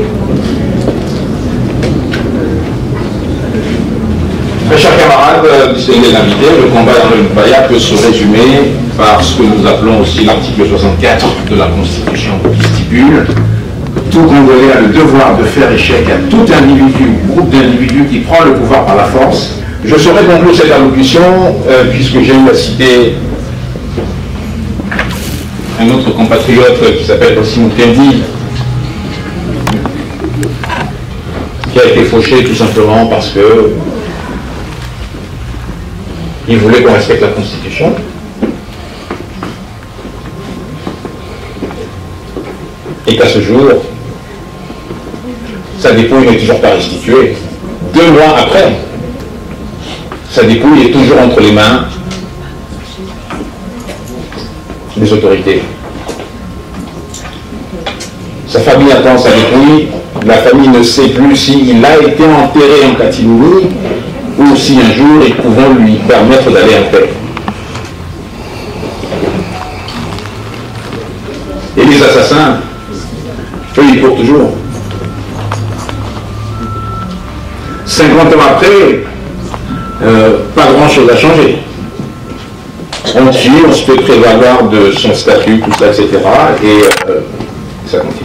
Mes chers camarades, distingués invités, le combat d'André Loubaya peut se résumer par ce que nous appelons aussi l'article 64 de la Constitution, qui stipule que tout Congolais a le devoir de faire échec à tout individu ou groupe d'individus qui prend le pouvoir par la force. Je saurais conclure cette allocution puisque j'ai eu à citer un autre compatriote qui s'appelle aussi Mutendi, qui a été fauché tout simplement parce que il voulait qu'on respecte la Constitution. Et qu'à ce jour, sa dépouille n'est toujours pas restituée. 2 mois après, sa dépouille est toujours entre les mains des autorités. Sa famille attend sa dépouille. La famille ne sait plus s'il a été enterré en catimini ou si un jour ils pourront lui permettre d'aller en paix. Et les assassins, eux, ils courent toujours. 50 ans après, pas grand-chose a changé. On tue, on se peut prévaloir de son statut, tout ça, etc. Et ça continue.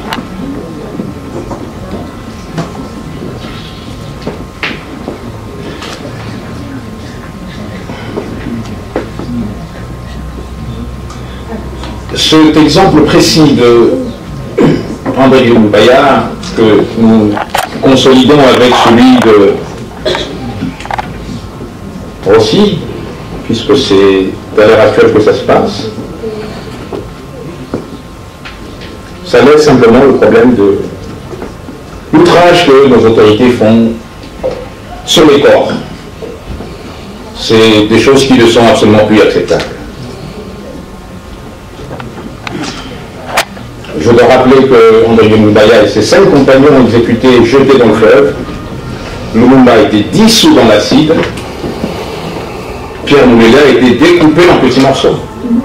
Cet exemple précis de André Guillaume Loubaya, que nous consolidons avec celui de Rossi, puisque c'est à l'heure actuelle que ça se passe, ça laisse simplement le problème de l'outrage que nos autorités font sur les corps. C'est des choses qui ne sont absolument plus acceptables. Je dois rappeler que André Guillaume Loubaya et ses 5 compagnons ont exécutés, jetés dans le fleuve. Lumumba a été dissous dans l'acide. Pierre Mouléla a été découpé en petits morceaux.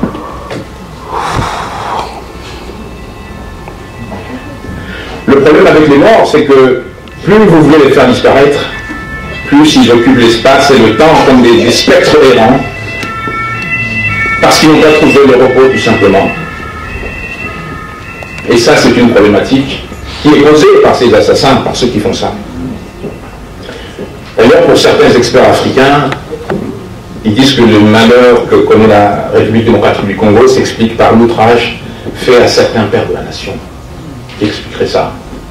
Le problème avec les morts, c'est que plus vous voulez les faire disparaître, plus ils occupent l'espace et le temps comme des spectres errants, parce qu'ils n'ont pas trouvé le repos tout simplement. Et ça, c'est une problématique qui est posée par ces assassins, par ceux qui font ça. D'ailleurs, pour certains experts africains, ils disent que le malheur que connaît la République démocratique du Congo s'explique par l'outrage fait à certains pères de la nation. Qui expliquerait ça?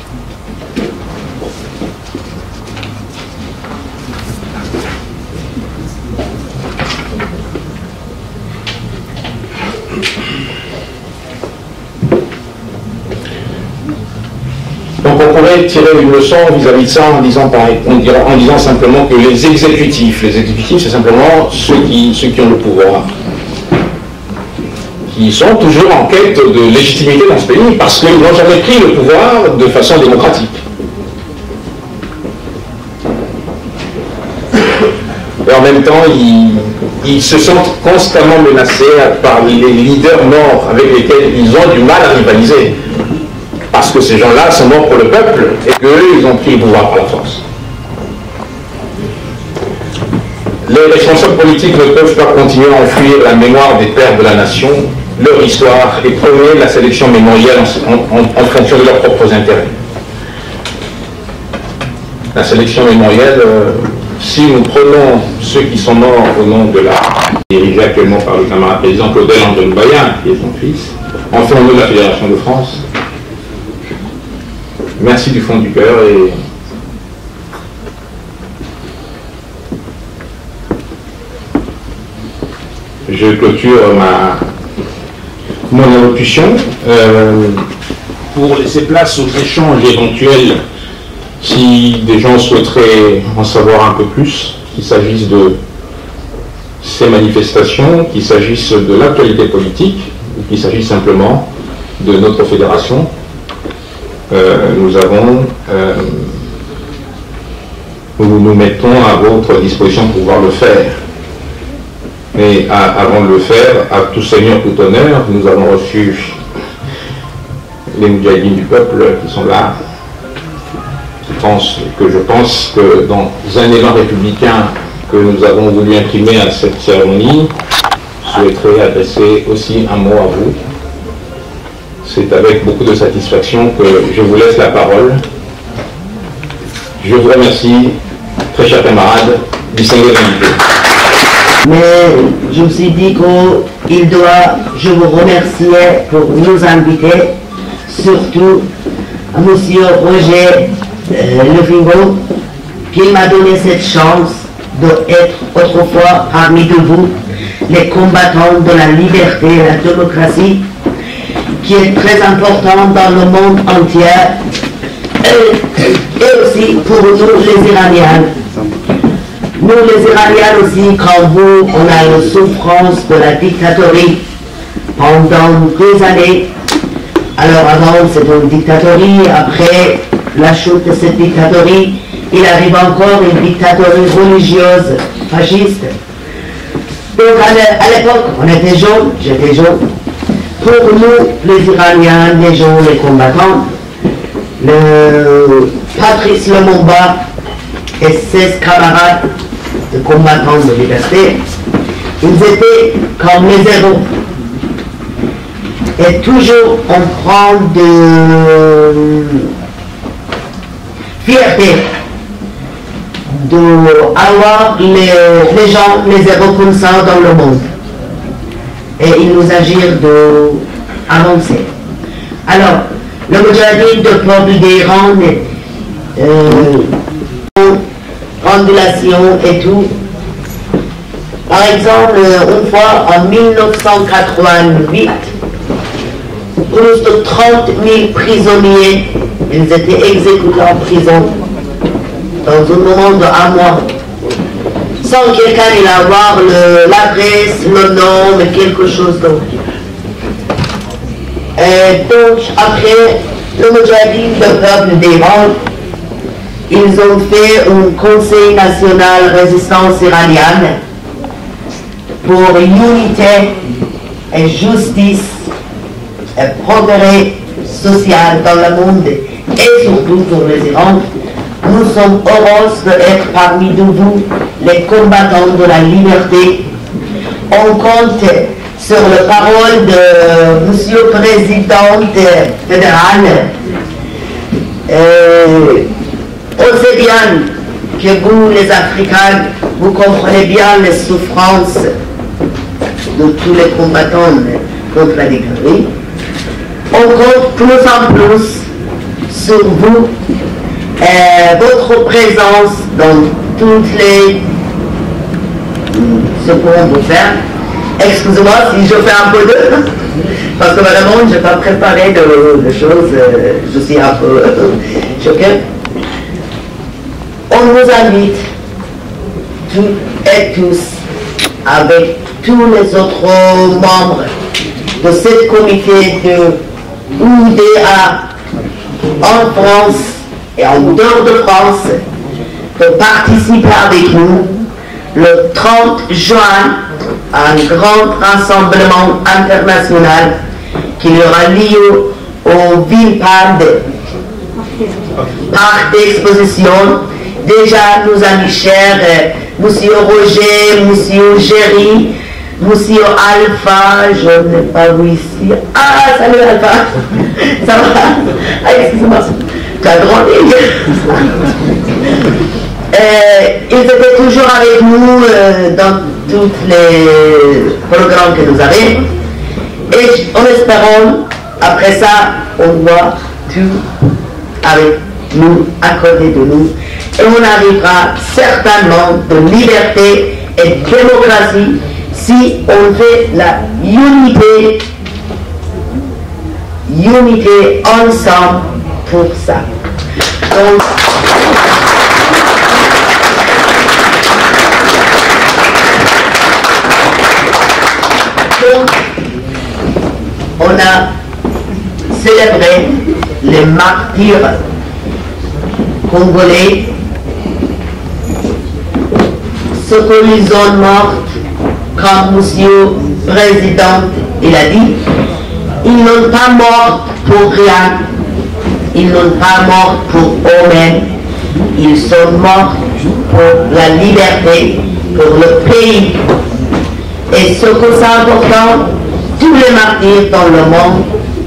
Donc on pourrait tirer une leçon vis-à-vis de ça en disant simplement que les exécutifs c'est simplement ceux qui ont le pouvoir, qui sont toujours en quête de légitimité dans ce pays parce qu'ils n'ont jamais pris le pouvoir de façon démocratique. Et en même temps, ils se sentent constamment menacés par les leaders morts avec lesquels ils ont du mal à rivaliser. Parce que ces gens-là sont morts pour le peuple et qu'eux, ils ont pris le pouvoir par la force. Les responsables politiques ne peuvent pas continuer à enfuir la mémoire des pères de la nation, leur histoire, et prôner la sélection mémorielle en fonction de leurs propres intérêts. La sélection mémorielle, si nous prenons ceux qui sont morts au nom de la dirigée actuellement par le camarade président Claudel André Loubayan, qui est son fils, en fait au nom de la Fédération de France, merci du fond du cœur et je clôture mon allocution pour laisser place aux échanges éventuels si des gens souhaiteraient en savoir un peu plus, qu'il s'agisse de ces manifestations, qu'il s'agisse de l'actualité politique ou qu'il s'agisse simplement de notre fédération. Nous nous mettons à votre disposition pour pouvoir le faire. Mais avant de le faire, à tout seigneur, tout honneur, nous avons reçu les Moudjahidines du peuple qui sont là. Je pense que dans un élan républicain que nous avons voulu imprimer à cette cérémonie, je souhaiterais adresser aussi un mot à vous. C'est avec beaucoup de satisfaction que je vous laisse la parole. Je vous remercie, très chers camarades, distingués invités. Mais je me suis dit je vous remercier pour nous inviter, surtout à M. Roger Lefingo, qui m'a donné cette chance d'être autrefois parmi vous, les combattants de la liberté et la démocratie, qui est très important dans le monde entier, et aussi pour nous les Iraniens. Nous les Iraniens aussi, comme vous, on a une souffrance de la dictature pendant des années. Alors avant c'était une dictature, après la chute de cette dictature, il arrive encore une dictature religieuse, fasciste. Donc à l'époque, on était jeunes, j'étais jeune. Pour nous, les Iraniens, les gens, les combattants, le Patrice Lumumba et ses camarades de combattants de liberté, ils étaient comme les héros. Et toujours on prend de fierté d'avoir les gens, les héros comme ça dans le monde. Et ils nous agirent d'avancer. Alors, le Moudjahidine de peuple d'Iran, ondulation et tout. Par exemple, une fois en 1988, plus de 30 000 prisonniers, ils étaient exécutés en prison dans un moment de 1 mois. Sans quelqu'un il avoir l'adresse, le nom, mais quelque chose d'autre. Et donc, après, le Moudjahidine de peuple d'Iran, ils ont fait un conseil national résistance iranienne pour unité et justice et progrès social dans le monde et surtout pour les Irans. Nous sommes heureux d'être parmi vous, les combattants de la liberté. On compte sur la parole de Monsieur le Président fédéral. On sait bien que vous, les Africains, vous comprenez bien les souffrances de tous les combattants contre la dictature. On compte plus en plus sur vous, votre présence dans toutes les... ce qu'on peut faire. Excusez-moi si je fais un peu de... parce que vraiment, je n'ai pas préparé de choses, je suis un peu choquée. On vous invite, toutes et tous, avec tous les autres membres de ce comité de UDA en France et en dehors de France, de participer avec nous le 30 juin à un grand rassemblement international qui aura lieu au Villepinte, parc d'exposition. Déjà, nos amis chers Monsieur Roger, Monsieur Géry, Monsieur Alpha, je n'ai pas vu ici. Ah, salut Alpha. Ça va? Ah, excusez-moi. Tu as grandi. Ils étaient toujours avec nous dans tous les programmes que nous avions. Et en espérant, après ça, on voit tout avec nous, à côté de nous. Et on arrivera certainement de liberté et de démocratie si on fait la unité ensemble pour ça. Donc, on a célébré les martyrs congolais, ce qu'ils ont mort, quand monsieur le président il a dit, ils n'ont pas mort pour rien, ils n'ont pas mort pour eux-mêmes, ils sont morts pour la liberté, pour le pays. Et ce que c'est important, tous les martyrs dans le monde,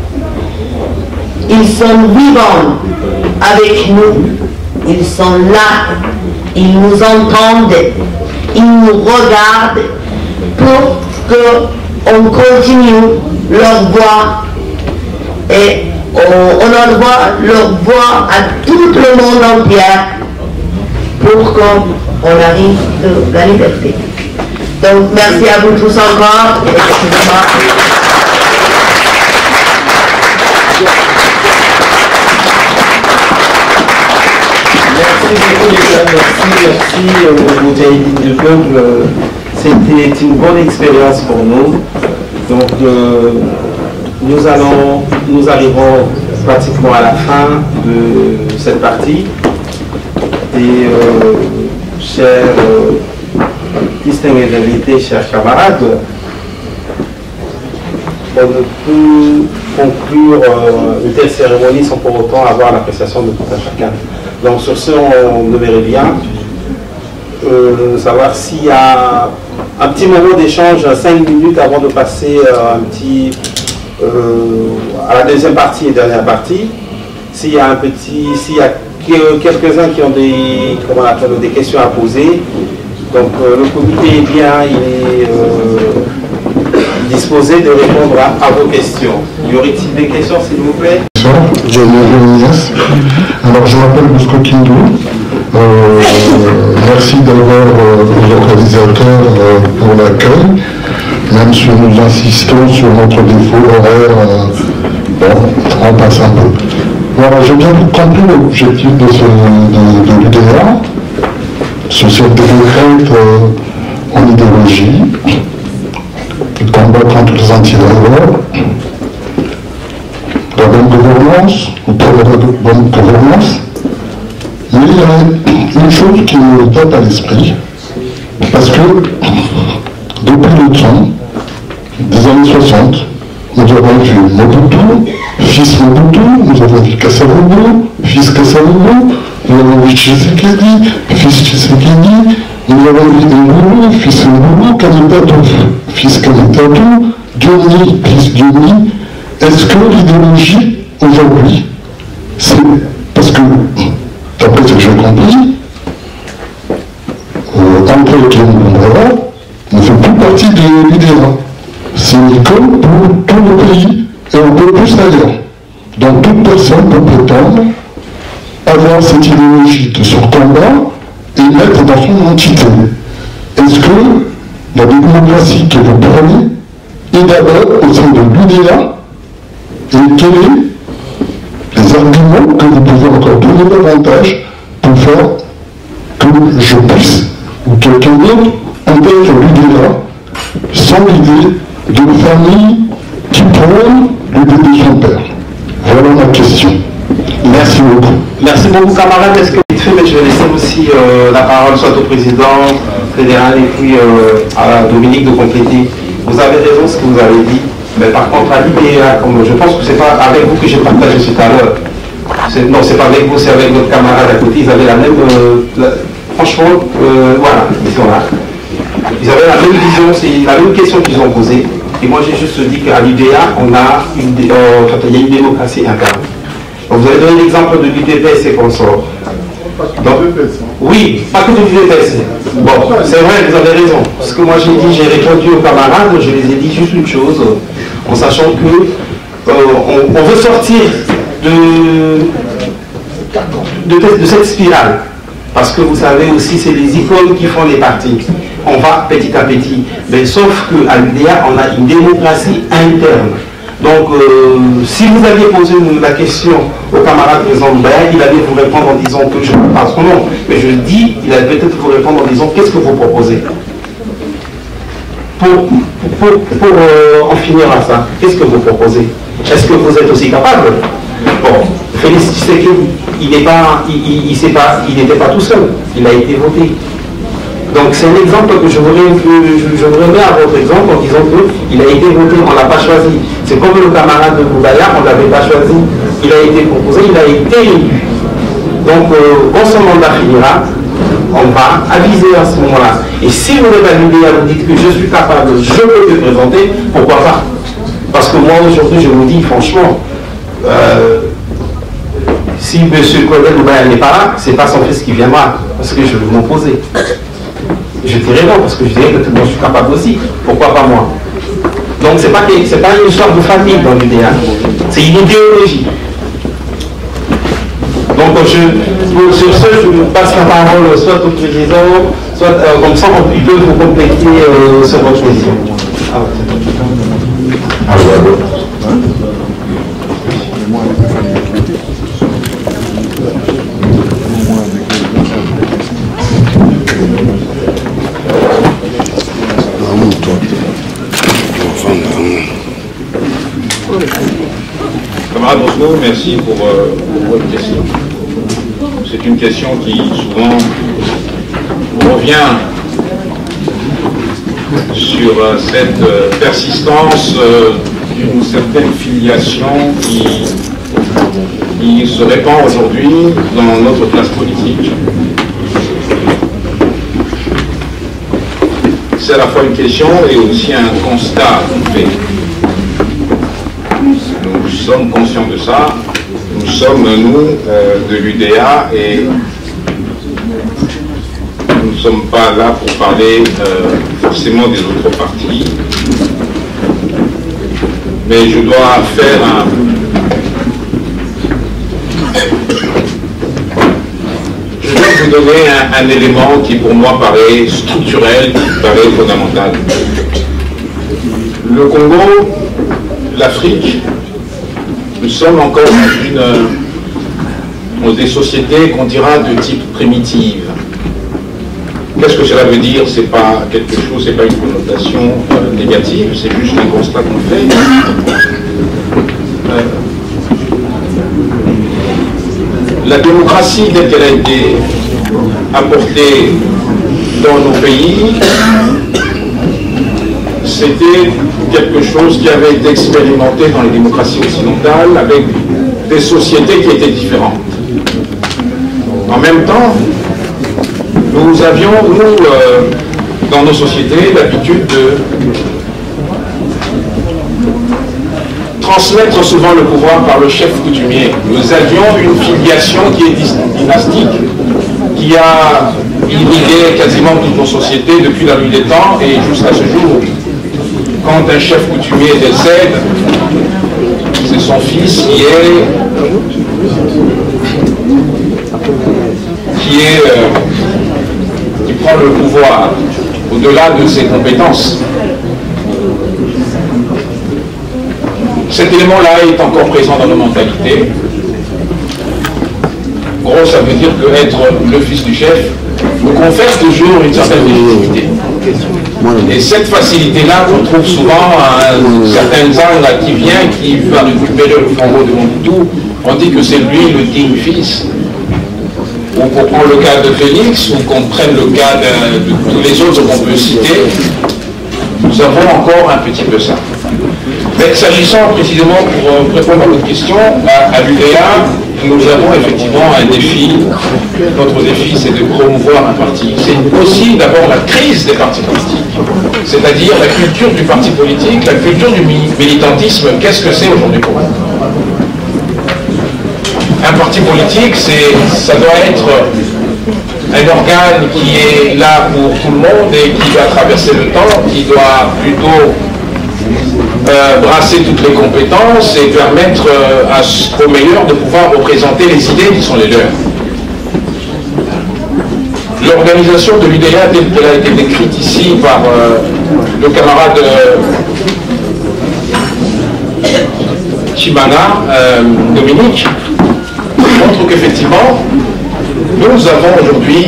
ils sont vivants avec nous, ils sont là, ils nous entendent, ils nous regardent pour qu'on continue leur voix et on envoie leur voix à tout le monde entier pour qu'on arrive de la liberté. Donc merci à vous tous encore. Excusez-moi. Merci beaucoup les gars, merci Moudjahidine du peuple. C'était une bonne expérience pour nous. Donc nous arrivons pratiquement à la fin de cette partie. Et chers distingués invités, chers camarades, on ne peut conclure une telle cérémonie sans pour autant avoir l'appréciation de tout un chacun. Donc sur ce, on aimerait bien savoir s'il y a un petit moment d'échange, 5 minutes avant de passer à la deuxième partie et dernière partie. S'il y a quelques-uns qui ont des questions à poser. Donc le comité est bien, il est disposé de répondre à vos questions. Y aurait-il des questions, s'il vous plaît? Alors je m'appelle Bosco Kindou. Merci d'abord aux organisateurs pour l'accueil, même si nous insistons sur notre défaut horaire, on passe un peu. Voilà, j'ai bien compris l'objectif de l'UDA, social démocrate en idéologie, combat contre les anti-valeurs, la bonne gouvernance, ou pour la bonne gouvernance. Mais il y a une chose qui me tape à l'esprit, parce que depuis le temps des années 60, nous avons vu Mobutu, fils Mobutu, nous avons vu Kasavubu, fils Kasavubu, nous avons vu Tshisekedi, fils Tshisekedi, nous avons vu Ngulu, fils Ngulu, Kamitatou, fils Kamitatou, Diony, fils Diony. Est-ce que l'idéologie aujourd'hui, c'est parce que, d'après ce que j'ai compris, André Kiombrava ne fait plus partie de l'IDEA. C'est une école pour tout le pays et un peu plus ailleurs. Donc toute personne peut prétendre avoir cette idéologie de son combat et mettre dans son entité. Est-ce que la démocratie que vous prenez est d'abord au sein de l'UDEA? Et quels sont les arguments que vous pouvez encore donner davantage pour faire que je puisse, ou quelqu'un d'autre, intègre l'UDEA sans l'idée d'une famille qui prône l'idée de son père? Voilà ma question. Merci beaucoup. Merci beaucoup, camarades. Est-ce que vite fait, mais je vais laisser aussi la parole soit au président fédéral et puis à Dominique de compléter. Vous avez raison ce que vous avez dit. Mais par contre, à l'IDEA, je pense que ce n'est pas avec vous que j'ai partagé tout à l'heure. Non, ce n'est pas avec vous, c'est avec votre camarade à côté. Ils avaient la même franchement, voilà, ils sont là. Ils avaient la même vision, c'est la même question qu'ils ont posée. Et moi, j'ai juste dit qu'à l'UDA, il y a une démocratie interne. Donc, vous avez donné l'exemple de l'UDPS et consorts. Oui, pas que de l'UDPS. Bon, c'est vrai, vous avez raison. Ce que moi j'ai dit, j'ai répondu aux camarades, je les ai dit juste une chose, en sachant que on veut sortir de cette spirale. Parce que vous savez aussi, c'est les icônes qui font les partis. On va petit à petit. Mais sauf qu'à l'UDA, on a une démocratie interne. Donc, si vous aviez posé la question au camarade président Loubayan, il allait vous répondre en disant que je ne sais pas son nom, mais je dis, il allait peut-être vous répondre en disant qu'est-ce que vous proposez pour en finir à ça. Qu'est-ce que vous proposez? Est-ce que vous êtes aussi capable? Bon, Félix Tshisekedi, il n'était pas tout seul, il a été voté. Donc c'est un exemple que je voudrais mettre à votre exemple en disant qu'il a été voté, on ne l'a pas choisi. C'est comme le camarade de Loubayan, on ne l'avait pas choisi. Il a été proposé, il a été élu. Donc quand son mandat finira, on va aviser à ce moment-là. Et si vous êtes à l'UDA, vous dites que je suis capable, je peux te présenter, pourquoi pas? Parce que moi aujourd'hui, je vous dis franchement, si M. Claudel Loubayan n'est pas là, c'est pas son fils qui viendra, parce que je vais m'opposer. Je dirais non, parce que je dirais que moi je suis capable aussi. Pourquoi pas moi? Donc c'est pas une histoire de famille dans l'UDA, c'est une idéologie. Donc sur ce, je passe la parole soit au président, soit comme ça il peut vous compléter sur votre question. Camarade Bosco, merci pour votre question. C'est une question qui souvent revient sur cette persistance d'une certaine filiation qui se répand aujourd'hui dans notre classe politique. C'est à la fois une question et aussi un constat qu'on fait. Nous sommes conscients de ça. Nous sommes, nous, de l'UDA, et nous ne sommes pas là pour parler forcément des autres partis. Mais je dois faire Je dois vous donner un élément qui pour moi paraît structurel, qui paraît fondamental. Le Congo, l'Afrique, nous sommes encore dans des sociétés qu'on dira de type primitive. Qu'est-ce que cela veut dire? C'est pas quelque chose, c'est pas une connotation négative, c'est juste un constat qu'on fait. La démocratie telle qu'elle a été apportée dans nos pays, c'était quelque chose qui avait été expérimenté dans les démocraties occidentales avec des sociétés qui étaient différentes. En même temps, nous avions, dans nos sociétés, l'habitude de transmettre souvent le pouvoir par le chef coutumier. Nous avions une filiation qui est dynastique, qui a irrigué quasiment toutes nos sociétés depuis la nuit des temps et jusqu'à ce jour. Quand un chef coutumier décède, c'est son fils qui prend le pouvoir au-delà de ses compétences. Cet élément-là est encore présent dans nos mentalités. Gros, ça veut dire que être le fils du chef nous confère toujours une certaine légitimité. Et cette facilité-là qu'on trouve souvent à un certain Zanga qui vient, qui va récupérer le flambeau de Mobutu, on dit que c'est lui le digne fils. Ou qu'on prend le cas de Félix, ou qu'on prenne le cas de tous les autres qu'on peut citer, nous avons encore un petit peu ça. Mais s'agissant précisément, pour répondre à votre question, à l'UDA, nous avons effectivement un défi. Notre défi, c'est de promouvoir un parti. C'est aussi d'abord la crise des partis politiques, c'est-à-dire la culture du parti politique, la culture du militantisme. Qu'est-ce que c'est aujourd'hui pour nous? Un parti politique, ça doit être un organe qui est là pour tout le monde et qui doit traverser le temps, qui doit plutôt brasser toutes les compétences et permettre aux meilleurs de pouvoir représenter les idées qui sont les leurs. L'organisation de l'UDA telle qu'elle a été décrite ici par le camarade Chimana, Dominique, montre qu'effectivement, nous avons aujourd'hui,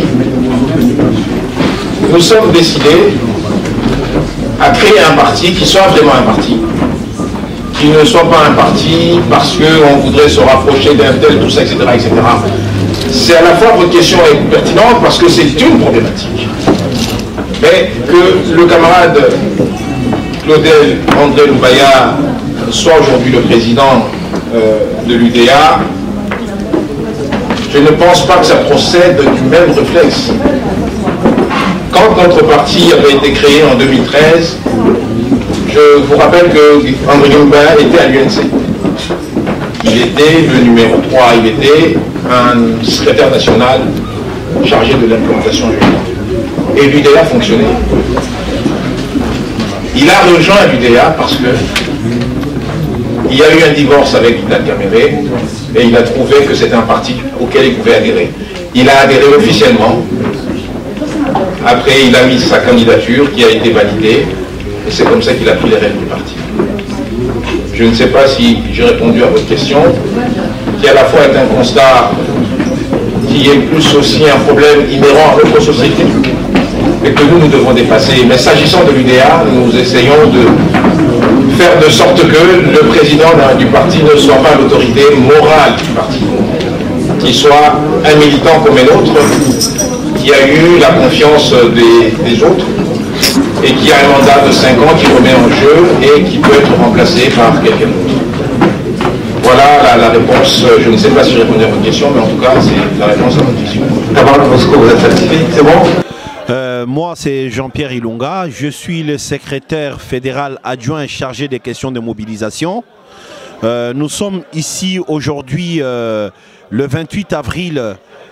nous sommes décidés à créer un parti qui soit vraiment un parti, qui ne soit pas un parti parce qu'on voudrait se rapprocher d'un tel, tout ça, etc. etc. C'est à la fois votre question est pertinente parce que c'est une problématique, mais que le camarade Claudel André Loubaya soit aujourd'hui le président de l'UDA, je ne pense pas que ça procède du même réflexe. Quand notre parti avait été créé en 2013, je vous rappelle que André Loubaya était à l'UNC. Il était le numéro 3, il était un secrétaire national chargé de l'implantation juridique. Et l'UDA fonctionnait. Il a rejoint l'UDA parce que il y a eu un divorce avec Vital Kamere et il a trouvé que c'était un parti auquel il pouvait adhérer. Il a adhéré officiellement. Après, il a mis sa candidature qui a été validée et c'est comme ça qu'il a pris les rênes du parti. Je ne sais pas si j'ai répondu à votre question, qui à la fois est un constat qui est plus aussi un problème inhérent à notre société et que nous devons dépasser. Mais s'agissant de l'UDA, nous essayons de faire de sorte que le président du parti ne soit pas l'autorité morale du parti, qu'il soit un militant comme un autre, qui a eu la confiance des autres et qui a un mandat de 5 ans qui remet en jeu et qui peut être remplacé par quelqu'un d'autre. Voilà la réponse. Je ne sais pas si j'ai répondu à votre question, mais en tout cas, c'est la réponse à votre question. Camarade Bosco, vous êtes satisfait? C'est bon? Moi, c'est Jean-Pierre Ilunga. Je suis le secrétaire fédéral adjoint chargé des questions de mobilisation. Nous sommes ici aujourd'hui, le 28 avril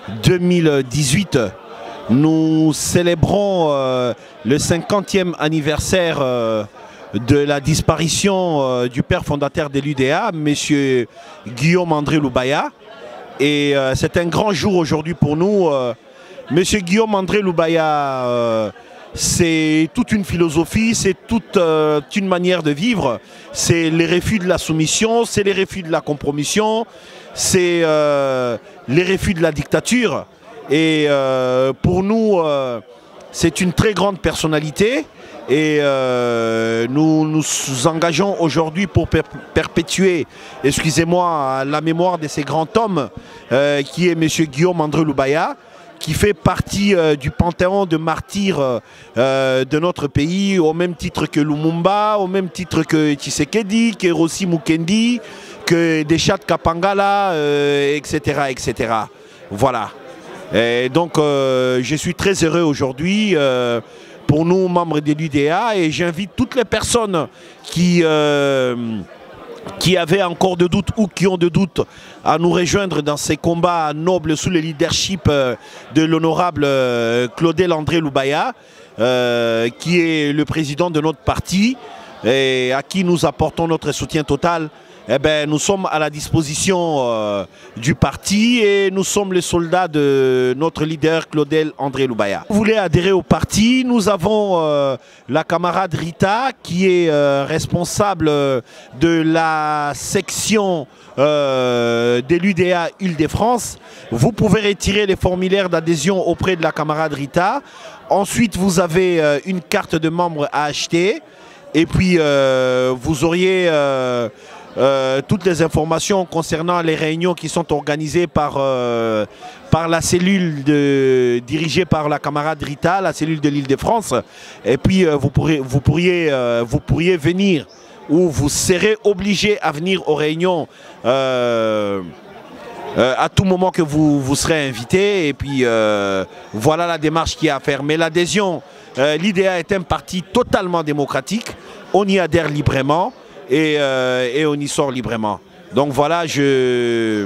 2018. Nous célébrons le 50e anniversaire de la disparition du père fondateur de l'UDA, M. Guillaume André Loubaya. Et c'est un grand jour aujourd'hui pour nous. Monsieur Guillaume André Loubaya, c'est toute une philosophie, c'est toute une manière de vivre. C'est les refus de la soumission, c'est les refus de la compromission, c'est les refus de la dictature. Et pour nous, c'est une très grande personnalité. Et nous nous engageons aujourd'hui pour perpétuer, excusez-moi, la mémoire de ces grands hommes, qui est monsieur Guillaume André Loubaya, qui fait partie du panthéon de martyrs de notre pays, au même titre que Lumumba, au même titre que Tshisekedi, que Rossi Mukendi, que Deshat Kapangala, etc., etc. Voilà. Et donc, je suis très heureux aujourd'hui pour nous, membres de l'UDA, et j'invite toutes les personnes qui avaient encore de doutes ou qui ont de doutes à nous rejoindre dans ces combats nobles sous le leadership de l'honorable Claudel André Loubaya, qui est le président de notre parti et à qui nous apportons notre soutien total. Eh ben, nous sommes à la disposition du parti et nous sommes les soldats de notre leader Claudel André Loubaya. Vous voulez adhérer au parti, nous avons la camarade Rita qui est responsable de la section de l'UDA Île-de-France. Vous pouvez retirer les formulaires d'adhésion auprès de la camarade Rita. Ensuite, vous avez une carte de membre à acheter et puis vous auriez toutes les informations concernant les réunions qui sont organisées par la cellule dirigée par la camarade Rita, la cellule de l'Île-de-France. Et puis vous pourriez venir, ou vous serez obligé à venir aux réunions à tout moment que vous serez invité. Et puis voilà la démarche qu'il y a à faire. Mais l'adhésion, l'IDEA est un parti totalement démocratique. On y adhère librement et on y sort librement. Donc voilà, je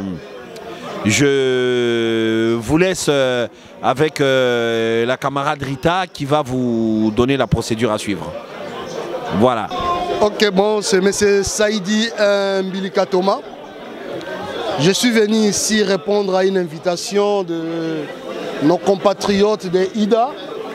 vous laisse avec la camarade Rita qui va vous donner la procédure à suivre. Voilà. Ok, bon, c'est M. Saïdi Mbilika Thomas. Je suis venu ici répondre à une invitation de nos compatriotes de IDA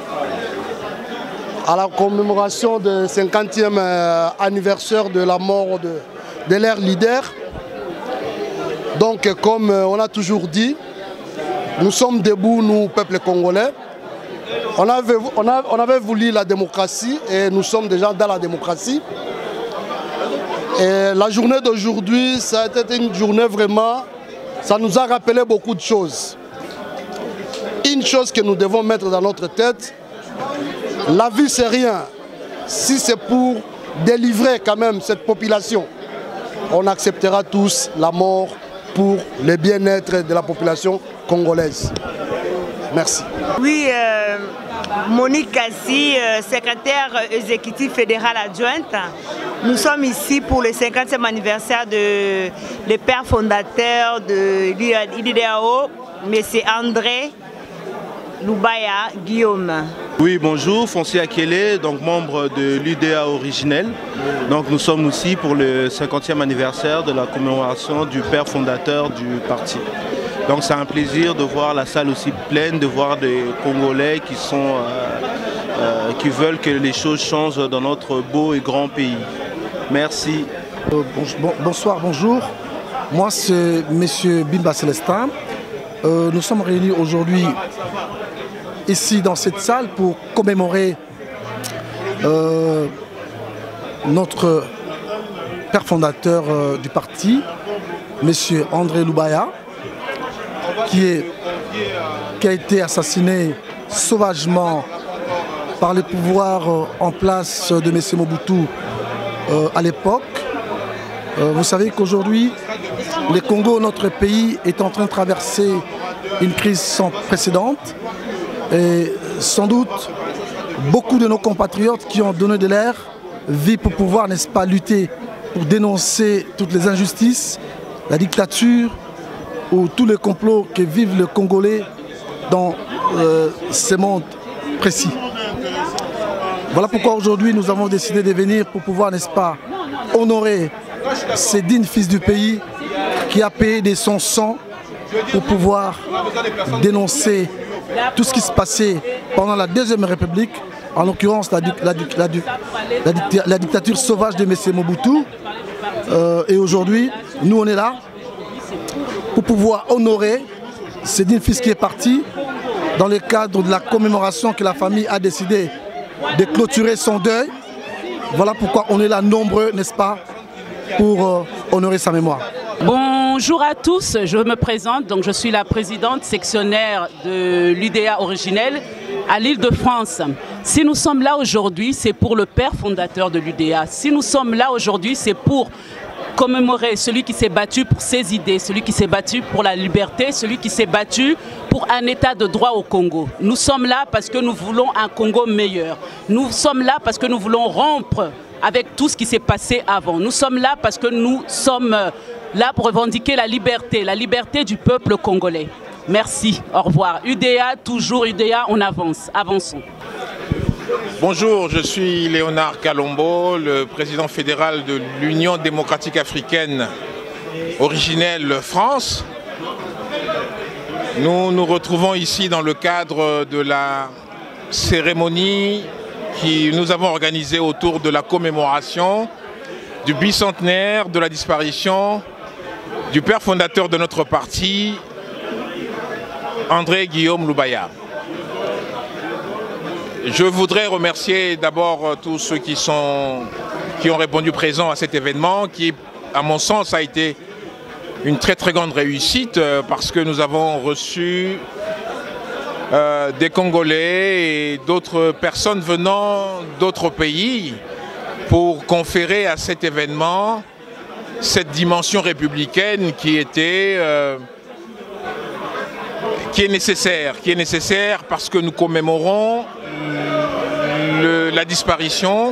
à la commémoration du 50e anniversaire de la mort de leur leader. Donc, comme on a toujours dit, nous sommes debout, nous, peuple congolais. On avait voulu la démocratie et nous sommes déjà dans la démocratie. Et la journée d'aujourd'hui, ça a été une journée vraiment, ça nous a rappelé beaucoup de choses. Une chose que nous devons mettre dans notre tête, la vie c'est rien. Si c'est pour délivrer quand même cette population, on acceptera tous la mort pour le bien-être de la population congolaise. Merci. Oui, Monique Kassi, secrétaire exécutif fédéral adjointe. Nous sommes ici pour le 50e anniversaire de le père fondateur de l'IDEAO, M. André Loubaya Guillaume. Oui, bonjour, Fonsi Akele, donc membre de l'IDEA originel. Donc nous sommes ici pour le 50e anniversaire de la commémoration du père fondateur du parti. Donc c'est un plaisir de voir la salle aussi pleine, de voir des Congolais qui veulent que les choses changent dans notre beau et grand pays. Merci. Bonsoir, bonjour. Moi c'est M. Bimba Célestin. Nous sommes réunis aujourd'hui ici dans cette salle pour commémorer notre père fondateur du parti, M. André Loubaya, qui a été assassiné sauvagement par les pouvoirs en place de M. Mobutu à l'époque. Vous savez qu'aujourd'hui, le Congo, notre pays, est en train de traverser une crise sans précédent. Et sans doute, beaucoup de nos compatriotes qui ont donné de l'air vivent pour pouvoir, n'est-ce pas, lutter pour dénoncer toutes les injustices, la dictature ou tous les complots que vivent les Congolais dans ces mondes précis. Voilà pourquoi aujourd'hui nous avons décidé de venir pour pouvoir, n'est-ce pas, honorer ces dignes fils du pays qui a payé de son sang pour pouvoir dénoncer tout ce qui se passait pendant la Deuxième République, en l'occurrence la dictature sauvage de M. Mobutu. Et aujourd'hui, nous on est là pour pouvoir honorer ce digne fils qui est parti dans le cadre de la commémoration que la famille a décidé de clôturer son deuil. Voilà pourquoi on est là nombreux, n'est-ce pas, pour honorer sa mémoire. Bonjour à tous, je me présente, donc je suis la présidente sectionnaire de l'IDEA originelle à l'Île-de-France. Si nous sommes là aujourd'hui, c'est pour le père fondateur de l'IDEA. Si nous sommes là aujourd'hui, c'est pour commémorer celui qui s'est battu pour ses idées, celui qui s'est battu pour la liberté, celui qui s'est battu pour un état de droit au Congo. Nous sommes là parce que nous voulons un Congo meilleur. Nous sommes là parce que nous voulons rompre avec tout ce qui s'est passé avant. Nous sommes là parce que nous sommes là pour revendiquer la liberté du peuple congolais. Merci, au revoir. UDA, toujours UDA, on avance, avançons. Bonjour, je suis Léonard Kalombo, le président fédéral de l'Union démocratique africaine originelle France. Nous nous retrouvons ici dans le cadre de la cérémonie que nous avons organisée autour de la commémoration du bicentenaire de la disparition du père fondateur de notre parti, André Guillaume Loubaya. Je voudrais remercier d'abord tous ceux qui ont répondu présent à cet événement qui, à mon sens, a été une très très grande réussite parce que nous avons reçu des Congolais et d'autres personnes venant d'autres pays pour conférer à cet événement cette dimension républicaine qui était qui est nécessaire parce que nous commémorons la disparition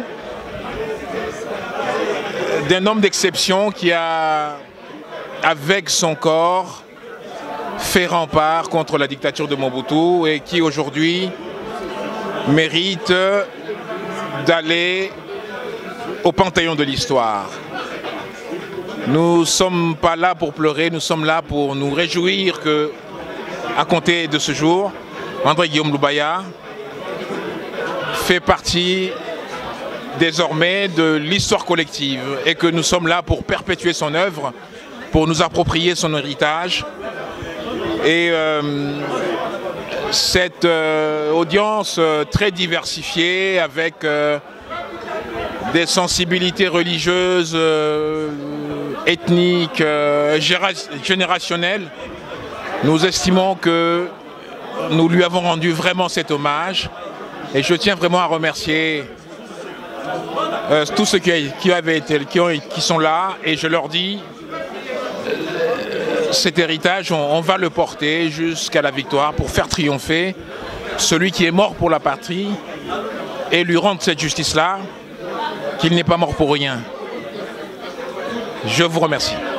d'un homme d'exception qui a, avec son corps, fait rempart contre la dictature de Mobutu et qui aujourd'hui mérite d'aller au panthéon de l'histoire. Nous ne sommes pas là pour pleurer, nous sommes là pour nous réjouir que, à compter de ce jour, André Guillaume Loubaya fait partie désormais de l'histoire collective et que nous sommes là pour perpétuer son œuvre, pour nous approprier son héritage. Et cette audience très diversifiée avec des sensibilités religieuses, ethniques, générationnelles, nous estimons que nous lui avons rendu vraiment cet hommage. Et je tiens vraiment à remercier tous ceux qui sont là, et je leur dis, cet héritage, on va le porter jusqu'à la victoire pour faire triompher celui qui est mort pour la patrie et lui rendre cette justice-là, qu'il n'est pas mort pour rien. Je vous remercie.